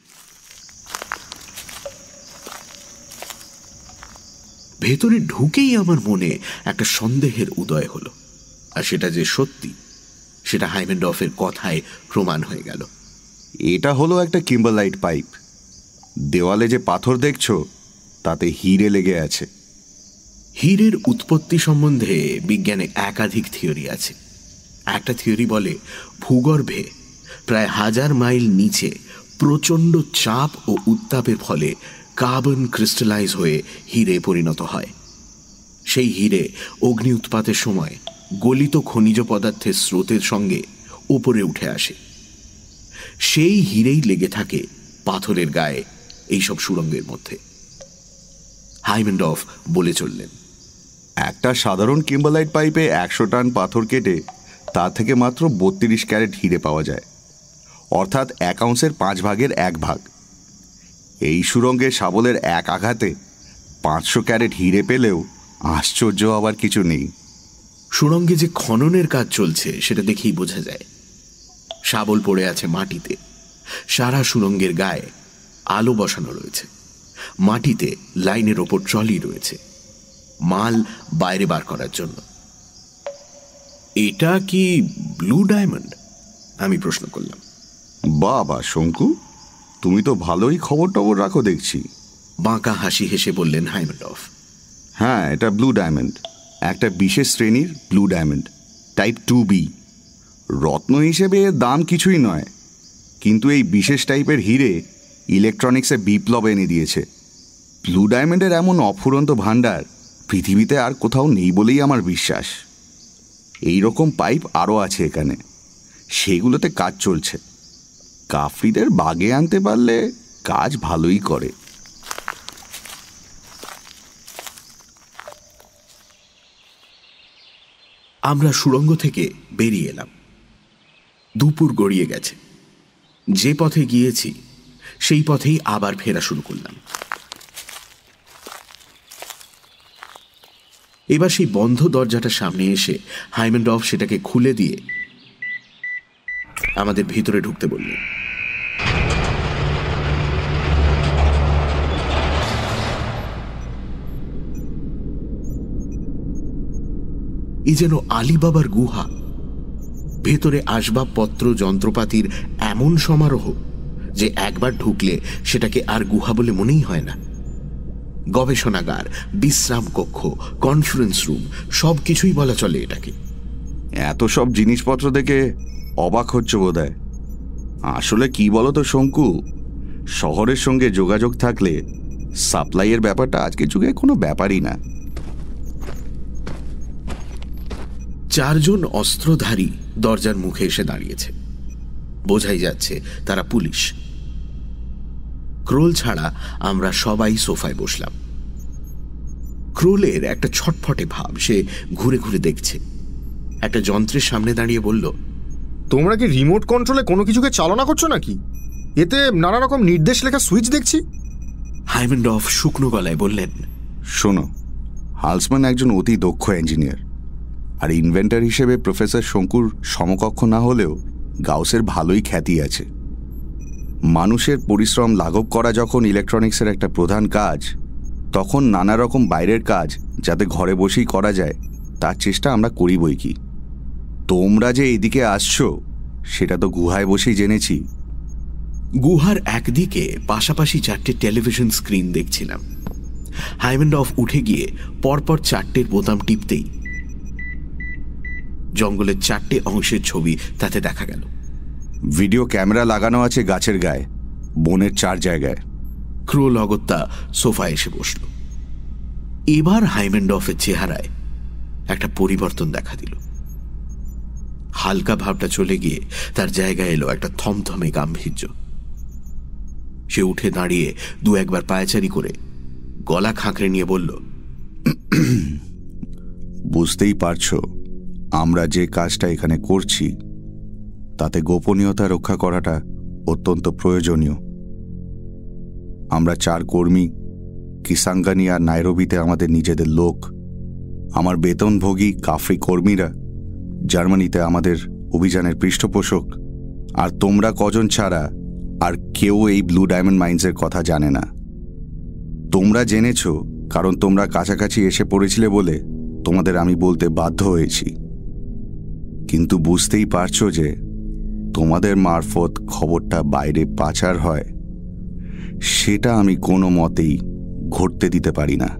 ভেতরে ঢুকেই আমার মনে একটা সন্দেহের উদয় হলো, আর সেটা যে সত্যি সেটা হাইমেন্ডফের কথায় প্রমাণ হয়ে গেল। এটা হলো একটা কিম্বারলাইট পাইপ। দেওয়ালে যে পাথর দেখছো তাতে হিরে লেগে আছে। হীরের উৎপত্তি সম্বন্ধে বিজ্ঞানে একাধিক থিওরি আছে। একটা থিওরি বলে ভূগর্ভে প্রায় হাজার মাইল নিচে প্রচণ্ড চাপ ও উত্তাপের ফলে কার্বন ক্রিস্টালাইজ হয়ে হীরে পরিণত হয়। সেই হীরে অগ্নি উৎপাতের সময় গলিত খনিজ পদার্থের স্রোতের সঙ্গে উপরে উঠে আসে। সেই হীরেই লেগে থাকে পাথরের গায়ে এইসব সুড়ঙ্গের মধ্যে। হাইমেন্ডফ বলে চললেন, একটা সাধারণ কিম্বারলাইট পাইপে একশো টন পাথর কেটে তা থেকে মাত্র বত্রিশ ক্যারেট হিরে পাওয়া যায়, অর্থাৎ এক আউন্সের পাঁচ ভাগের এক ভাগ। এই সুড়ঙ্গে শাবলের এক আঘাতে পাঁচশো ক্যারেট হিরে পেলেও আশ্চর্য হবার কিছু নেই। সুড়ঙ্গে যে খননের কাজ চলছে সেটা দেখেই বোঝা যায়। শাবল পড়ে আছে মাটিতে, সারা সুড়ঙ্গের গায়ে আলো বসানো রয়েছে, মাটিতে লাইনের ওপর ট্রলি রয়েছে মাল বাইরে বার করার জন্য। এটা কি ব্লু ডায়মন্ড? আমি প্রশ্ন করলাম। বাবা শঙ্কু, তুমি তো ভালোই খবর টবর রাখো দেখছি। বাঁকা হাসি হেসে বললেন হাইমেন্ডফ। হ্যাঁ, এটা ব্লু ডায়মন্ড, একটা বিশেষ শ্রেণীর blue diamond, type two B. রত্ন হিসেবে এর দাম কিছুই নয়, কিন্তু এই বিশেষ টাইপের হিরে ইলেকট্রনিক্সে বিপ্লব এনে দিয়েছে। ব্লু ডায়মন্ডের এমন অফুরন্ত ভাণ্ডার পৃথিবীতে আর কোথাও নেই বলেই আমার বিশ্বাস। এই রকম পাইপ আরও আছে এখানে, সেগুলোতে কাজ চলছে। কাফরিদের বাগে আনতে পারলে কাজ ভালোই করে। আমরা সুড়ঙ্গ থেকে বেরিয়ে এলাম। দুপুর গড়িয়ে গেছে। যে পথে গিয়েছি সেই পথেই আবার ফেরা শুরু করলাম। এবার সেই বন্ধ দরজাটার সামনে এসে হাইমেন্ডফ সেটাকে খুলে দিয়ে আমাদের ভিতরে ঢুকতে বললেন। এই যেন আলিবাবার গুহা। ভেতরে আসবাবপত্র যন্ত্রপাতির এমন সমারোহ যে একবার ঢুকলে সেটাকে আর গুহা বলে মনেই হয় না। গবেষণাগার, বিশ্রাম কক্ষ, কনফারেন্স রুম সব কিছুই বলা চলে এটাকে। এত সব জিনিসপত্র দেখে অবাক হচ্ছে বোধহয়। আসলে কি বলো তো শঙ্কু, শহরের সঙ্গে যোগাযোগ থাকলে সাপ্লাইয়ের ব্যাপারটা আজকের যুগে কোনো ব্যাপারই না। চারজন অস্ত্রধারী দরজার মুখে এসে দাঁড়িয়েছে। বোঝাই যাচ্ছে তারা পুলিশ। ক্রোল ছাড়া আমরা সবাই সোফায় বসলাম। ক্রোলের একটা ছটফটে ভাব, সে ঘুরে ঘুরে দেখছে। একটা যন্ত্রের সামনে দাঁড়িয়ে বলল, তোমরা কি রিমোট কন্ট্রোলে কোনো কিছুকে চালনা করছো নাকি? এতে নানা রকম নির্দেশ লেখা সুইচ দেখছি। হাইমেন্ডফ শুকনো গলায় বললেন, শোনো, হালসম্যান একজন অতি দক্ষ ইঞ্জিনিয়ার, আর ইনভেন্টর হিসেবে প্রফেসর শঙ্কুর সমকক্ষ না হলেও গাউসের ভালোই খ্যাতি আছে। মানুষের পরিশ্রম লাঘব করা যখন ইলেকট্রনিক্সের একটা প্রধান কাজ, তখন নানা রকম বাইরের কাজ যাতে ঘরে বসেই করা যায় তার চেষ্টা আমরা করি বই কি। তোমরা যে এদিকে আসছো সেটা তো গুহায় বসেই জেনেছি। গুহার একদিকে পাশাপাশি চারটে টেলিভিশন স্ক্রিন দেখছিলাম। হাইমেন্ডফ উঠে গিয়ে পরপর চারটের বোতাম টিপতেই জঙ্গলের চারটে অংশের ছবি তাতে দেখা গেল। ভিডিও ক্যামেরা লাগানো আছে গাছের গায়ে, বনের চার জায়গায়। ক্রোল অগত্যা সোফায় এসে বসল। এবার হাইমেন্ডফের চেহারায় একটা পরিবর্তন দেখা দিল। হালকা ভাবটা চলে গিয়ে তার জায়গায় এলো একটা থমথমে গাম্ভীর্য। সে উঠে দাঁড়িয়ে দু একবার পায়চারি করে গলা খাঁকড়ে নিয়ে বলল, বুঝতেই পারছো আমরা যে কাজটা এখানে করছি তাতে গোপনীয়তা রক্ষা করাটা অত্যন্ত প্রয়োজনীয়। আমরা চার কর্মী কিসাঙ্গানি আর নাইরোবিতে আমাদের নিজেদের লোক, আমার বেতনভোগী কাফরি কর্মীরা জার্মানিতে আমাদের অভিযানের পৃষ্ঠপোষক, আর তোমরা কজন ছাড়া আর কেউ এই ব্লু ডায়মন্ড মাইন্সের কথা জানে না। তোমরা জেনেছ কারণ তোমরা কাছাকাছি এসে পড়েছিলে বলে তোমাদের আমি বলতে বাধ্য হয়েছি, কিন্তু বুঝতেই পারছো যে তোমাদের মারফত খবরটা বাইরে পাচার হয় সেটা আমি কোনো মতেই ঘটতে দিতে পারি না।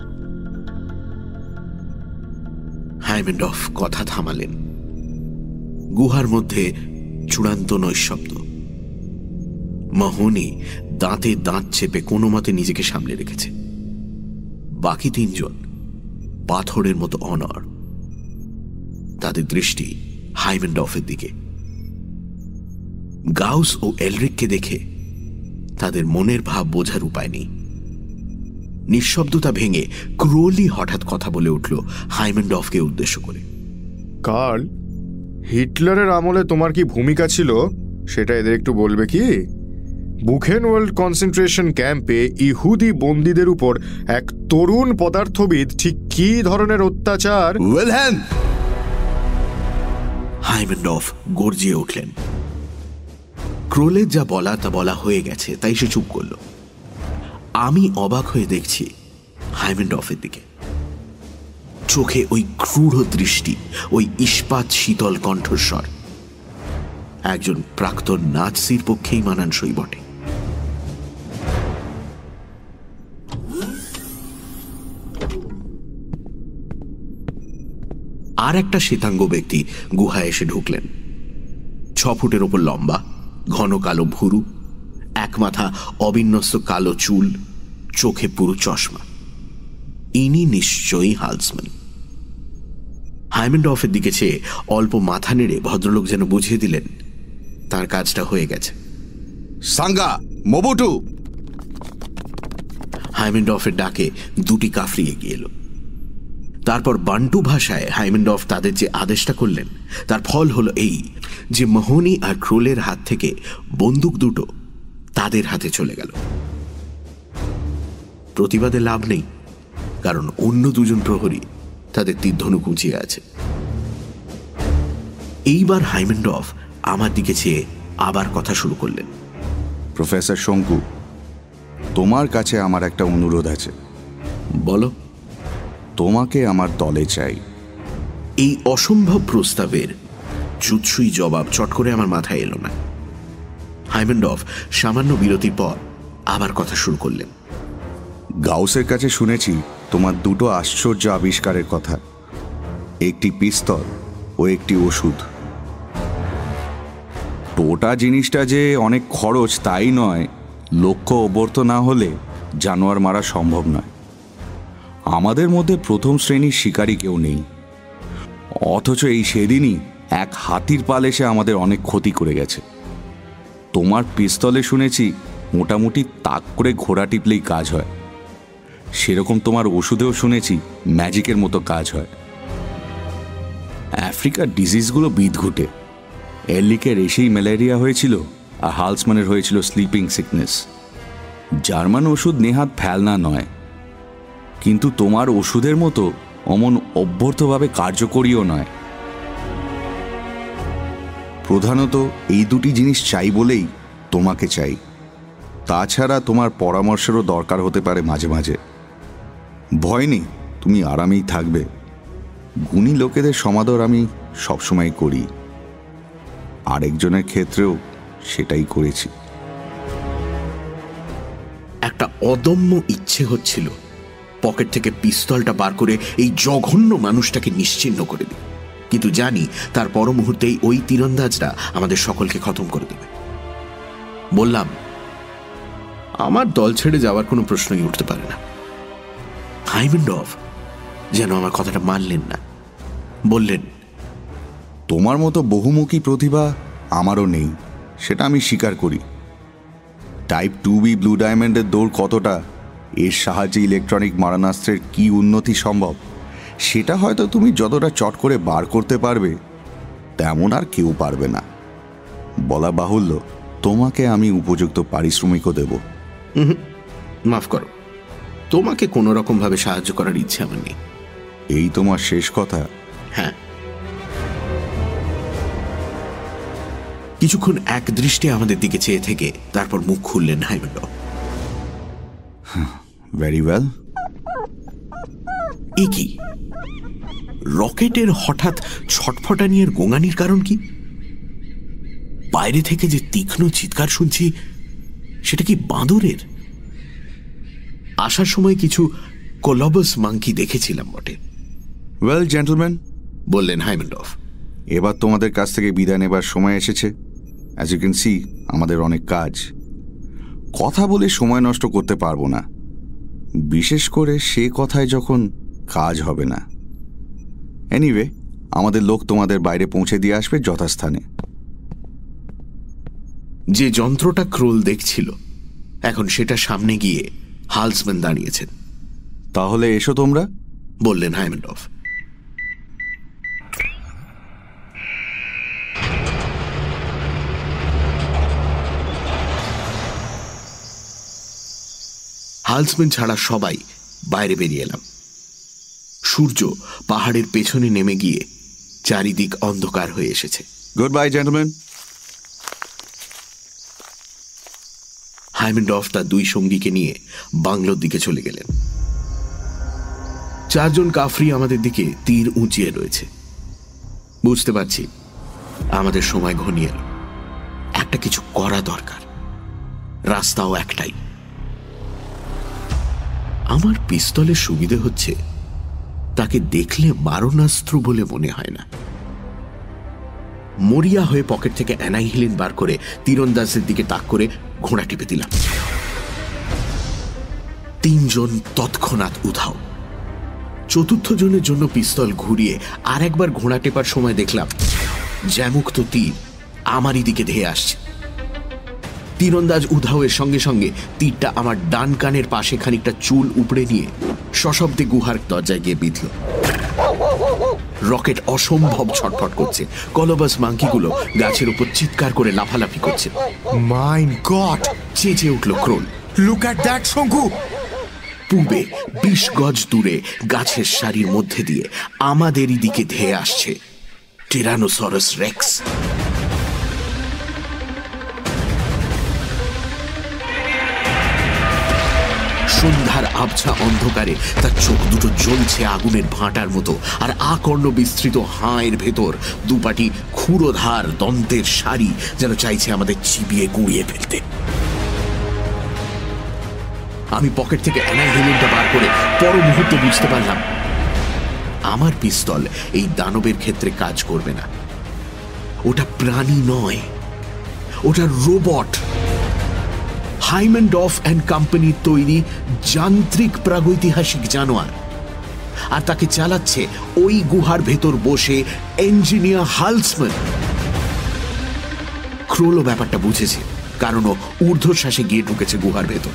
হাইমেন্ডফ কথা থামালেন। গুহার মধ্যে চূড়ান্ত নৈশব্দ। মাহোনি দাঁতে দাঁত চেপে কোনো মতে নিজেকে সামলে রেখেছে। বাকি তিনজন পাথরের মতো অনড়, তাদের দৃষ্টি হাইমেন্ডফের দিকে। গাউস ও এলরিককে দেখে তাদের মনের ভাব বোঝার উপায় নেই। নিঃশব্দতা ভেঙে ক্রোলি হঠাৎ কথা বলে উঠল হাইমেন্ডফকে উদ্দেশ্য করে, কার্ল, হিটলারের আমলে তোমার কি ভূমিকা ছিল সেটা এদের একটু বলবে কি? বুখেনওয়াল্ড কনসেন্ট্রেশন ক্যাম্পে ইহুদি বন্দীদের উপর এক তরুণ পদার্থবিদ ঠিক কি ধরনের অত্যাচার। হাইমেন্ডফ গর্জিয়ে উঠলেন। ক্রোলের যা বলা তা বলা হয়ে গেছে, তাই সে চুপ করল। আমি অবাক হয়ে দেখছি হাইমেন্ডফের দিকে। চোখে ওই ক্রূঢ় দৃষ্টি, ওই ইস্পাত শীতল কণ্ঠস্বর একজন প্রাক্তন নাৎসির পক্ষেই মানানসই বটে। আর একটা শ্বেতাঙ্গ ব্যক্তি গুহায় এসে ঢুকলেন। ছ ফুটের ওপর লম্বা, ঘন কালো ভুরু, এক মাথা অবিন্যস্ত কালো চুল, চোখে পুরো চশমা। ইনি নিশ্চয়ই হালসম্যান। হাইমেন্ডফের দিকে চেয়ে অল্প মাথা নেড়ে ভদ্রলোক যেন বুঝিয়ে দিলেন তার কাজটা হয়ে গেছে। সাঙ্গা মোবুটু। হাইমেন্ডফের ডাকে দুটি কাফরি এগিয়ে এলো। তারপর বান্টু ভাষায় হাইমেন্ডফ তাদের যে আদেশটা করলেন তার ফল হলো এই যে মাহোনি আর ক্রোলের হাত থেকে বন্দুক দুটো তাদের হাতে চলে গেল। প্রতিবাদে লাভ নেই, কারণ অন্য দুজন প্রহরী তাদের তীরধনুক উঁচিয়ে আছে। এইবার হাইমেন্ডফ আমার দিকে চেয়ে আবার কথা শুরু করলেন। প্রফেসর শঙ্কু, তোমার কাছে আমার একটা অনুরোধ আছে। বলো। তোমাকে আমার দলে চাই। এই অসম্ভব প্রস্তাবের জুৎসুই জবাব চট করে আমার মাথায় এলো না। হাইমেন্ডফ সামান্য বিরতির পর আবার কথা শুরু করলেন। গাউসের কাছে শুনেছি তোমার দুটো আশ্চর্য আবিষ্কারের কথা, একটি পিস্তল ও একটি ওষুধ। টোটা জিনিসটা যে অনেক খরচ তাই নয়, লক্ষ্য অবর্ত না হলে জানোয়ার মারা সম্ভব নয়। আমাদের মধ্যে প্রথম শ্রেণীর শিকারী কেউ নেই, অথচ এই সেদিনই এক হাতির পাল এসে আমাদের অনেক ক্ষতি করে গেছে। তোমার পিস্তলে শুনেছি মোটামুটি তাক করে ঘোড়া টিপলেই কাজ হয়, সেরকম তোমার ওষুধেও শুনেছি ম্যাজিকের মতো কাজ হয়। আফ্রিকার ডিজিজগুলো বিদঘুটে। এরলিকের এসেই ম্যালেরিয়া হয়েছিল আর হালসম্যানের হয়েছিল স্লিপিং সিকনেস। জার্মান ওষুধ নেহাত ফেলনা নয়, কিন্তু তোমার ওষুধের মতো অমন অভ্যর্থভাবে কার্যকরীও নয়। প্রধানত এই দুটি জিনিস চাই বলেই তোমাকে চাই। তাছাড়া তোমার পরামর্শেরও দরকার হতে পারে মাঝে মাঝে। ভয় নেই, তুমি আরামেই থাকবে। গুণী লোকেদের সমাদর আমি সবসময় করি, আরেকজনের ক্ষেত্রেও সেটাই করেছি। একটা অদম্য ইচ্ছে হচ্ছিল পকেট থেকে পিস্তলটা বার করে এই জঘন্য মানুষটাকে নিশ্চিহ্ন করে দিই, কিন্তু জানি তার পর মুহূর্তেই ওই তীরন্দাজরা আমাদের সকলকে খতম করে দেবে। বললাম, আমার দল ছেড়ে যাওয়ার কোনো প্রশ্নই উঠতে পারে না। হাইমেন্ডফ যেন আমার কথাটা মানলেন না। বললেন, তোমার মতো বহুমুখী প্রতিভা আমারও নেই, সেটা আমি স্বীকার করি। টাইপ টু বি ব্লু ডায়মন্ডের দৌড় কতটা, এর সাহায্যে ইলেকট্রনিক মারণাস্ত্রের কি উন্নতি সম্ভব, সেটা হয়তো তুমি যতটা চট করে বার করতে পারবে তেমন আর কেউ পারবে না। বলা বাহুল্য, তোমাকে আমি উপযুক্ত পারিশ্রমিকও দেব। মাফ করো, তোমাকে কোনো রকম ভাবে সাহায্য করার ইচ্ছে আমার নেই। এই তোমার শেষ কথা? হ্যাঁ। কিছুক্ষণ এক দৃষ্টে আমাদের দিকে চেয়ে থেকে তারপর মুখ খুললেন হাইমেন্ডর্ফ। Very well. এ কি, রকেটের হঠাৎ ছটফটানির গোঙানির কারণ কি? বাইরে থেকে যে তীক্ষ্ণ চিৎকার শুনছি, সেটা কি বাঁদরের? আসার সময় কিছু কোলবাস মাঙ্কি দেখেছিলাম বটে। ওয়েল জেন্টলম্যান, বললেন হাইমেন্ডর্ফ, এবার তোমাদের কাছ থেকে বিদায় নেবার সময় এসেছে। অ্যাজ ইউ ক্যান সি, আমাদের অনেক কাজ। কথা বলে সময় নষ্ট করতে পারবো না, বিশেষ করে সে কথায় যখন কাজ হবে না। এনিওয়ে, আমাদের লোক তোমাদের বাইরে পৌঁছে দিয়ে আসবে যথাস্থানে। যে যন্ত্রটা ক্রোল দেখছিল, এখন সেটা সামনে গিয়ে হালসম্যান দাঁড়িয়েছেন। তাহলে এসো তোমরা, বললেন হাইমেন্ডর্ফ। হালসম্যান ছাড়া সবাই বাইরে বেরিয়ে এলাম। সূর্য পাহাড়ের পেছনে নেমে গিয়ে চারিদিক অন্ধকার হয়ে এসেছে। Good bye gentleman. হাইমেন্ডর্ফ তার দুই সঙ্গীকে নিয়ে বাংলোর দিকে চলে গেলেন। চারজন কাফরি আমাদের দিকে তীর উঁচিয়ে রয়েছে। বুঝতে পারছি আমাদের সময় ঘনিয়ে এলো। একটা কিছু করা দরকার, রাস্তাও একটাই। আমার পিস্তলের সুবিধে হচ্ছে তাকে দেখলে মারণাস্ত্র বলে মনে হয় না। মরিয়া হয়ে পকেট থেকে অ্যানাইহিলিন বার করে তীরন্দাজের দিকে তাক করে ঘোড়া টিপে দিলাম। তিনজন তৎক্ষণাৎ উধাও। চতুর্থ জনের জন্য পিস্তল ঘুরিয়ে আর একবার ঘোড়া টেপার সময় দেখলাম জ্যামুক্ত তীর আমারই দিকে ধেয়ে আসছে। তীরন্দাজ উধাওয়ের সঙ্গে সঙ্গে তীরটা আমার ডান কানের পাশে খানিকটা চুল উপড়ে নিয়ে সশব্দে গুহার দরজায় গিয়ে বিঁধল। রকেট অসম্ভব ছটফট করছে। কলবাস মাঙ্কিগুলো গাছের উপর চিৎকার করে লাফালাফি করছে। মাই গড, চেঁচে উঠল ক্রোল। লুক অ্যাট দ্যাট শঙ্কু। পূর্বে বিশ গজ দূরে গাছের সারির মধ্যে দিয়ে আমাদেরই দিকে ধেয়ে আসছে টিরানোসরাস রেক্স। সন্ধ্যার আবছা অন্ধকারে তার চোখ দুটো জ্বলছে আগুনের ভাঁটার মতো, আর আকর্ণ বিস্তৃত হাঁয়ের ভেতর দুপাটি ক্ষুরোধার দন্তের সারি যেন চাইছে আমাদের চিবিয়ে গুঁড়িয়ে ফেলতে। আমি পকেট থেকে অ্যানাইহিলিনটা বার করে পর মুহূর্তে বুঝতে পারলাম আমার পিস্তল এই দানবের ক্ষেত্রে কাজ করবে না। ওটা প্রাণী নয়, ওটা রোবট। হাইমেন্ডর্ফ অ্যান্ড কোম্পানির তৈরি যান্ত্রিক প্রাগৈতিহাসিক জানোয়ার, আর তাকে চালাচ্ছে ওই গুহার ভেতর বসে ইঞ্জিনিয়ার হালসম্যান। ক্রোলও ব্যাপারটা বুঝেছে, কারণ ও ঊর্ধ্বশ্বাসে গিয়ে ঢুকেছে গুহার ভেতর।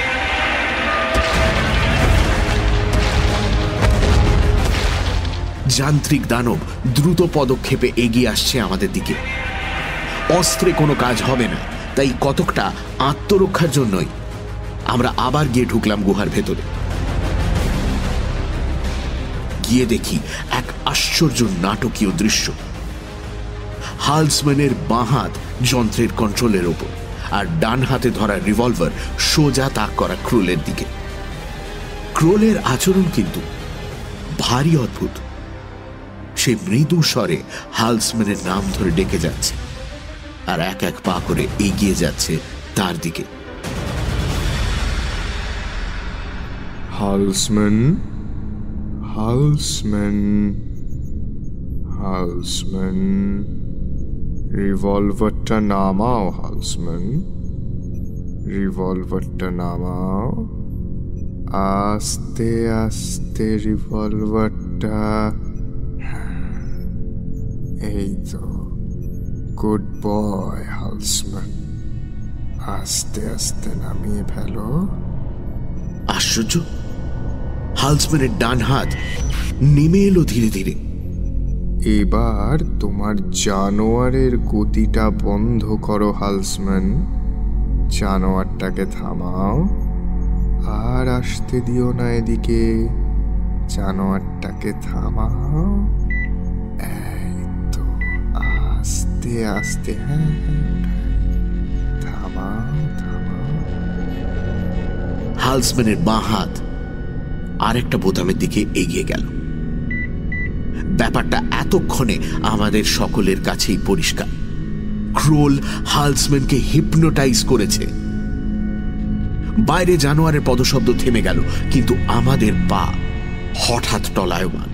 যান্ত্রিক দানব দ্রুত পদক্ষেপে এগিয়ে আসছে আমাদের দিকে। অস্ত্রে কোনো কাজ হবে না, তাই কতকটা আত্মরক্ষার জন্যই আমরা আবার গিয়ে ঢুকলাম গুহার ভেতরে। গিয়ে দেখি এক আশ্চর্য নাটকীয় দৃশ্য। হালসম্যানের বাঁ হাত যন্ত্রের কন্ট্রোলের ওপর, আর ডান হাতে ধরা রিভলভার সোজা তাক করা ক্রোলের দিকে। ক্রোলের আচরণ কিন্তু ভারী অদ্ভুত। সে মৃদু স্বরে হালসম্যানের নাম ধরে ডেকে যাচ্ছে, আর এক এক পা করে এগিয়ে যাচ্ছে তার দিকে। হালসম্যান, হালসম্যান, হালসম্যান, রিভলভারটা নামাও হালসম্যান, রিভলভারটা নামাও। আস্তে আস্তে রিভলভারটা। এই তো, গুড বয় হালসম্যান, আস্তে আস্তে নামিয়ে ফেলো। আশ্চর্য, হালসম্যানের ডান হাত নেমে এলো ধীরে ধীরে। এবার তোমার জানোয়ারের গতিটা বন্ধ করো হালসম্যান, জানোয়ারটাকে থামাও, আর আসতে দিও না এদিকে, জানোয়ারটাকে থামাও। এই তো, আস্তে আস্তে, হ্যাঁ থামাও থামাও। হালসম্যানের বাঁ হাত আরেকটা বোতামের দিকে এগিয়ে গেল। ব্যাপারটা এতক্ষণে আমাদের সকলের কাছেই পরিষ্কার। ক্রোল হালসম্যানকে হিপনোটাইজ করেছে। বাইরে জানোয়ারের পদশব্দ থেমে গেল, কিন্তু আমাদের পা হঠাৎ টলায়মান।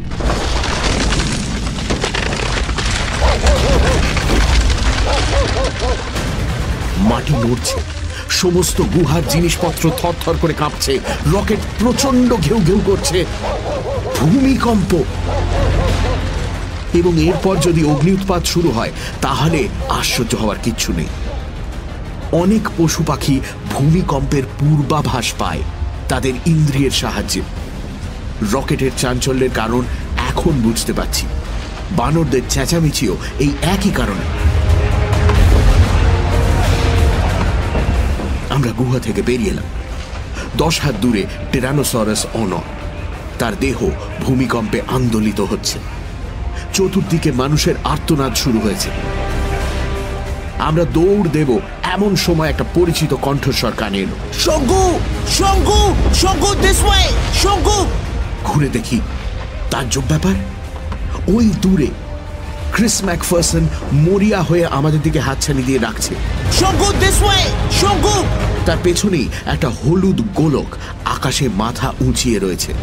মাটি নড়ছে, সমস্ত গুহার জিনিসপত্র থরথর করে কাঁপছে, রকেট প্রচন্ড ঘেউ ঘেউ করছে। ভূমিকম্প, এবং এরপর যদি অগ্নি উৎপাত শুরু হয় তাহলে আশ্চর্য হওয়ার কিচ্ছু নেই। অনেক পশু পাখি ভূমিকম্পের পূর্বাভাস পায় তাদের ইন্দ্রিয়ের সাহায্যে। রকেটের চাঞ্চল্যের কারণ এখন বুঝতে পারছি। বানরদের চেঁচামেচিও এই একই কারণে। আমরা গুহা থেকে বেরিয়ে এলাম। দশ হাত দূরে টেরানোসরাস অনর, তার দেহ ভূমিকম্পে আন্দোলিত হচ্ছে। চতুর্দিকে মানুষের আর্তনাদ শুরু হয়েছে। আমরা দৌড় দেব এমন সময় একটা পরিচিত কণ্ঠস্বর কানে এলো, শঙ্কু, শঙ্কু, শঙ্কু, দিস ওয়ে, শঙ্কু। ঘুরে দেখি তাজ্জব ব্যাপার, ওই দূরে ক্রিস ম্যাকফারসন মরিয়া হয়ে আমাদের দিকে হাতছানি দিয়ে ডাকছে, শঙ্কু, দিস ওয়ে, শঙ্কু। তার পেছনেই একটা হলুদ গোলক আকাশে মাথা উঁচিয়ে রয়েছে।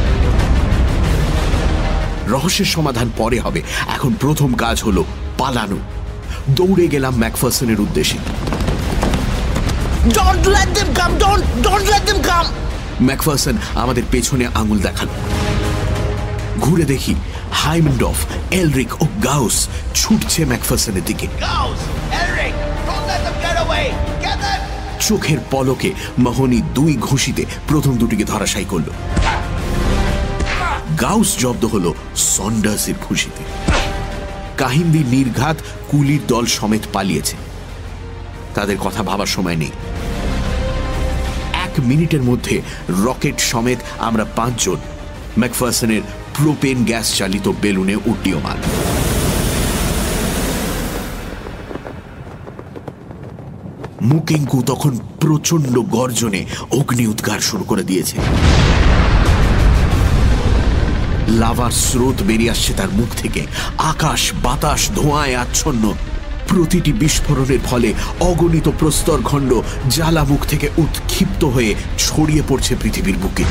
রহস্যের সমাধান পরে হবে, এখন প্রথম কাজ হলো পালানো। দৌড়ে গেলাম ম্যাকফারসনের উদ্দেশ্যে। Don't let them come, don't, don't let them come! McPherson আমাদের পেছনে আঙুল দেখালো। ঘুরে দেখি হাইমেন্ডর্ফ, এলরিক ও গাউস ছুটছে ম্যাকফারসনের দিকে। চোখের পলকে মাহোনি দুই ঘুষিতে প্রথম দুটিকে ধরাশায়ী করল। গাউস জব্দ হল সন্ডার্সের ঘুষিতে। কাহিন্দি নির্ঘাত কুলির দল সমেত পালিয়েছে, তাদের কথা ভাবার সময় নেই। এক মিনিটের মধ্যে রকেট সমেত আমরা পাঁচজন ম্যাকফারসনের প্রোপেন গ্যাস চালিত বেলুনে উড্ডীয়মান। মুকেঙ্কু তখন প্রচন্ড গর্জনে অগ্নি উদ্গার শুরু করে দিয়েছে। লাভার স্রোত বেরিয়ে আসছে তার মুখ থেকে, আকাশ বাতাস ধোঁয়ায় আচ্ছন্ন। প্রতিটি বিস্ফোরণের ফলে অগণিত প্রস্তরখণ্ড জ্বালামুখ থেকে উৎক্ষিপ্ত হয়ে ছড়িয়ে পড়ছে পৃথিবীর বুকে।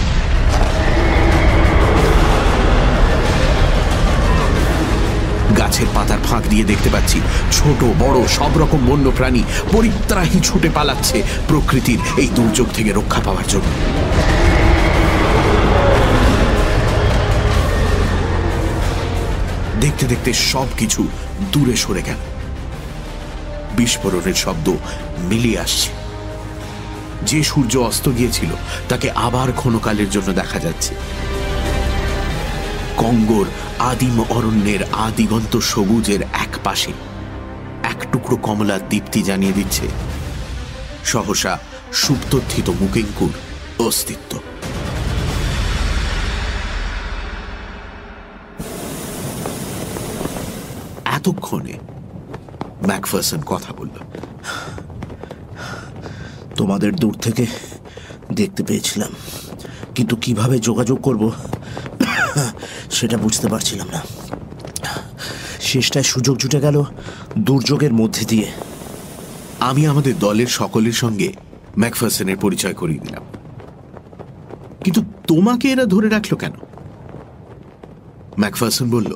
গাছের পাতার ফাঁক দিয়ে দেখতে পাচ্ছি ছোট বড় সব রকম বন্য প্রাণী পরিত্রাহী ছুটে পালাচ্ছে প্রকৃতির এই দুর্যোগ থেকে রক্ষা পাওয়ার জন্য। দেখতে দেখতে সবকিছু দূরে সরে গেল। বিস্ফোরণের শব্দ মিলিয়ে আসছে। যে সূর্য অস্ত গিয়েছিল তাকে আবার ক্ষণকালের জন্য দেখা যাচ্ছে। কঙ্গোর আদিম অরণ্যের আদিগন্ত সবুজের এক পাশে এক টুকরো কমলার দীপ্তি জানিয়ে দিচ্ছে সহসা সুপ্তথিত মুকেঙ্কুর অস্তিত্ব। এতক্ষণে ম্যাকফারসন কথা বলল। তোমাদের দূর থেকে দেখতে পেয়েছিলাম, কিন্তু কিভাবে যোগাযোগ করব সেটা বুঝতে পারছিলাম না। শেষটায় সুযোগ জুটে গেল দুর্যোগের মধ্যে দিয়ে। আমি আমাদের দলের সকলের সঙ্গে ম্যাকফারসনের পরিচয় করিয়ে দিলাম। কিন্তু তোমাকে এরা ধরে রাখলো কেন? ম্যাকফারসন বলল,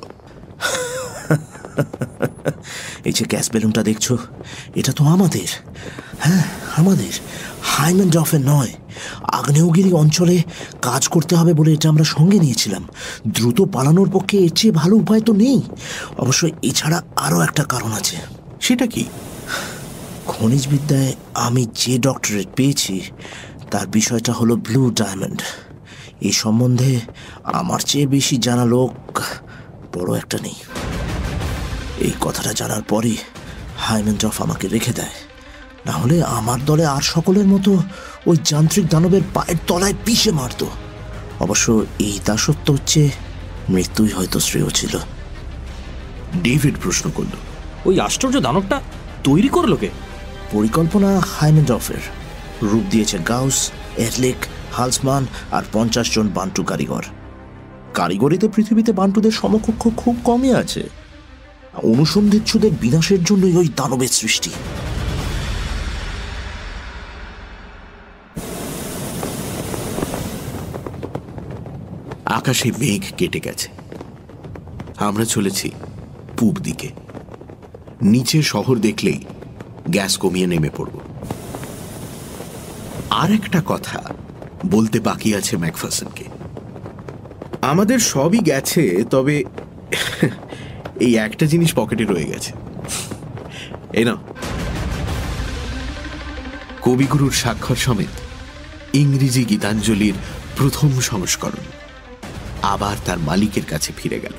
এই যে গ্যাস বেলুনটা দেখছো, এটা তো আমাদের। হ্যাঁ, আমাদের। হাইমেন্ডফের নয়, আগ্নেয়গিরি অঞ্চলে কাজ করতে হবে বলে এটা আমরা সঙ্গে নিয়েছিলাম। দ্রুত পালানোর পক্ষে এর চেয়ে ভালো উপায় তো নেই। অবশ্য এছাড়া আরও একটা কারণ আছে। সেটা কি? খনিজবিদ্যায় আমি যে ডক্টরেট পেয়েছি তার বিষয়টা হলো ব্লু ডায়মন্ড। এই সম্বন্ধে আমার চেয়ে বেশি জানা লোক বড় একটা নেই। এই কথাটা জানার পরই হাইমেন্ডফ আমাকে রেখে দেয়, না হলে আমার দলে আর সকলের মতো ওই যান্ত্রিক দানবের পায়ের তলায় পিষে মারত। অবশ্য এই দাসত্ব হচ্ছে মৃত্যুই হয়তো শ্রেয় ছিল। ডেভিড প্রশ্ন করল, ওই আশ্চর্য দানবটা তৈরি করলো কে? পরিকল্পনা হাইমেন্ডফের। রূপ দিয়েছে গাউস, এরলিক, হালসমান আর পঞ্চাশ জন বান্টু কারিগর। কারিগরিতে পৃথিবীতে বান্টুদের সমকক্ষ খুব কমই আছে। অনুসন্ধিৎসুদের বিনাশের জন্যই ওই দানবের সৃষ্টি। আকাশে মেঘ কেটে গেছে। আমরা চলেছি পূব দিকে। নিচে শহর দেখলেই গ্যাস কমিয়ে নেমে পড়ব। আর একটা কথা বলতে বাকি আছে ম্যাকফারসনকে। আমাদের সবই গেছে, তবে এই একটা জিনিস পকেটে রয়ে গেছে। এই না, কবিগুরুর স্বাক্ষর সমেত ইংরেজি গীতাঞ্জলির প্রথম সংস্করণ আবার তার মালিকের কাছে ফিরে গেল।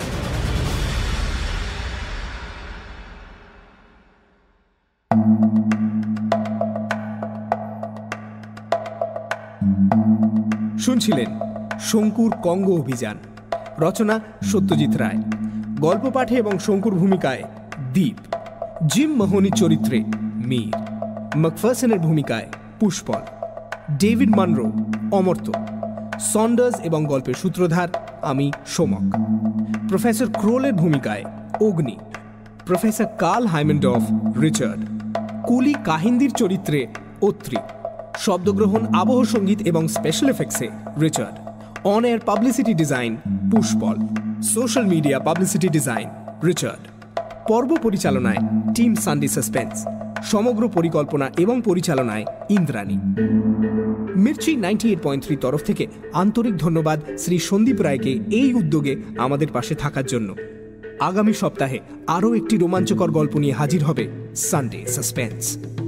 শুনছিলেন শঙ্কুর কঙ্গো অভিযান, রচনা সত্যজিৎ রায়, গল্প পাঠে এবং শঙ্কুর ভূমিকায় দীপ, জিম মাহোনির চরিত্রে মীর, ম্যাকফারসনের ভূমিকায় Pushpal, David Munro Amartya, Saunders এবং গল্পের সূত্রধার আমি সোমক, প্রফেসর ক্রোলের ভূমিকায় অগ্নি, প্রফেসর কার্ল হাইমেন্ডফ রিচার্ড, কুলি কাহিন্দির চরিত্রে অত্রি, শব্দগ্রহণ, আবহ সঙ্গীত এবং স্পেশাল এফেক্টসে Richard, on air publicity design Pushpal, social media publicity design Richard, পর্ব পরিচালনায় টিম সানডে সাসপেন্স, সমগ্র পরিকল্পনা এবং পরিচালনায় Indrani. Mirchi ninety eight point three তরফ থেকে আন্তরিক ধন্যবাদ শ্রী সন্দীপ রায়কে এই উদ্যোগে আমাদের পাশে থাকার জন্য। আগামী সপ্তাহে আরও একটি রোমাঞ্চকর গল্প নিয়ে হাজির হবে সানডে সাসপেন্স।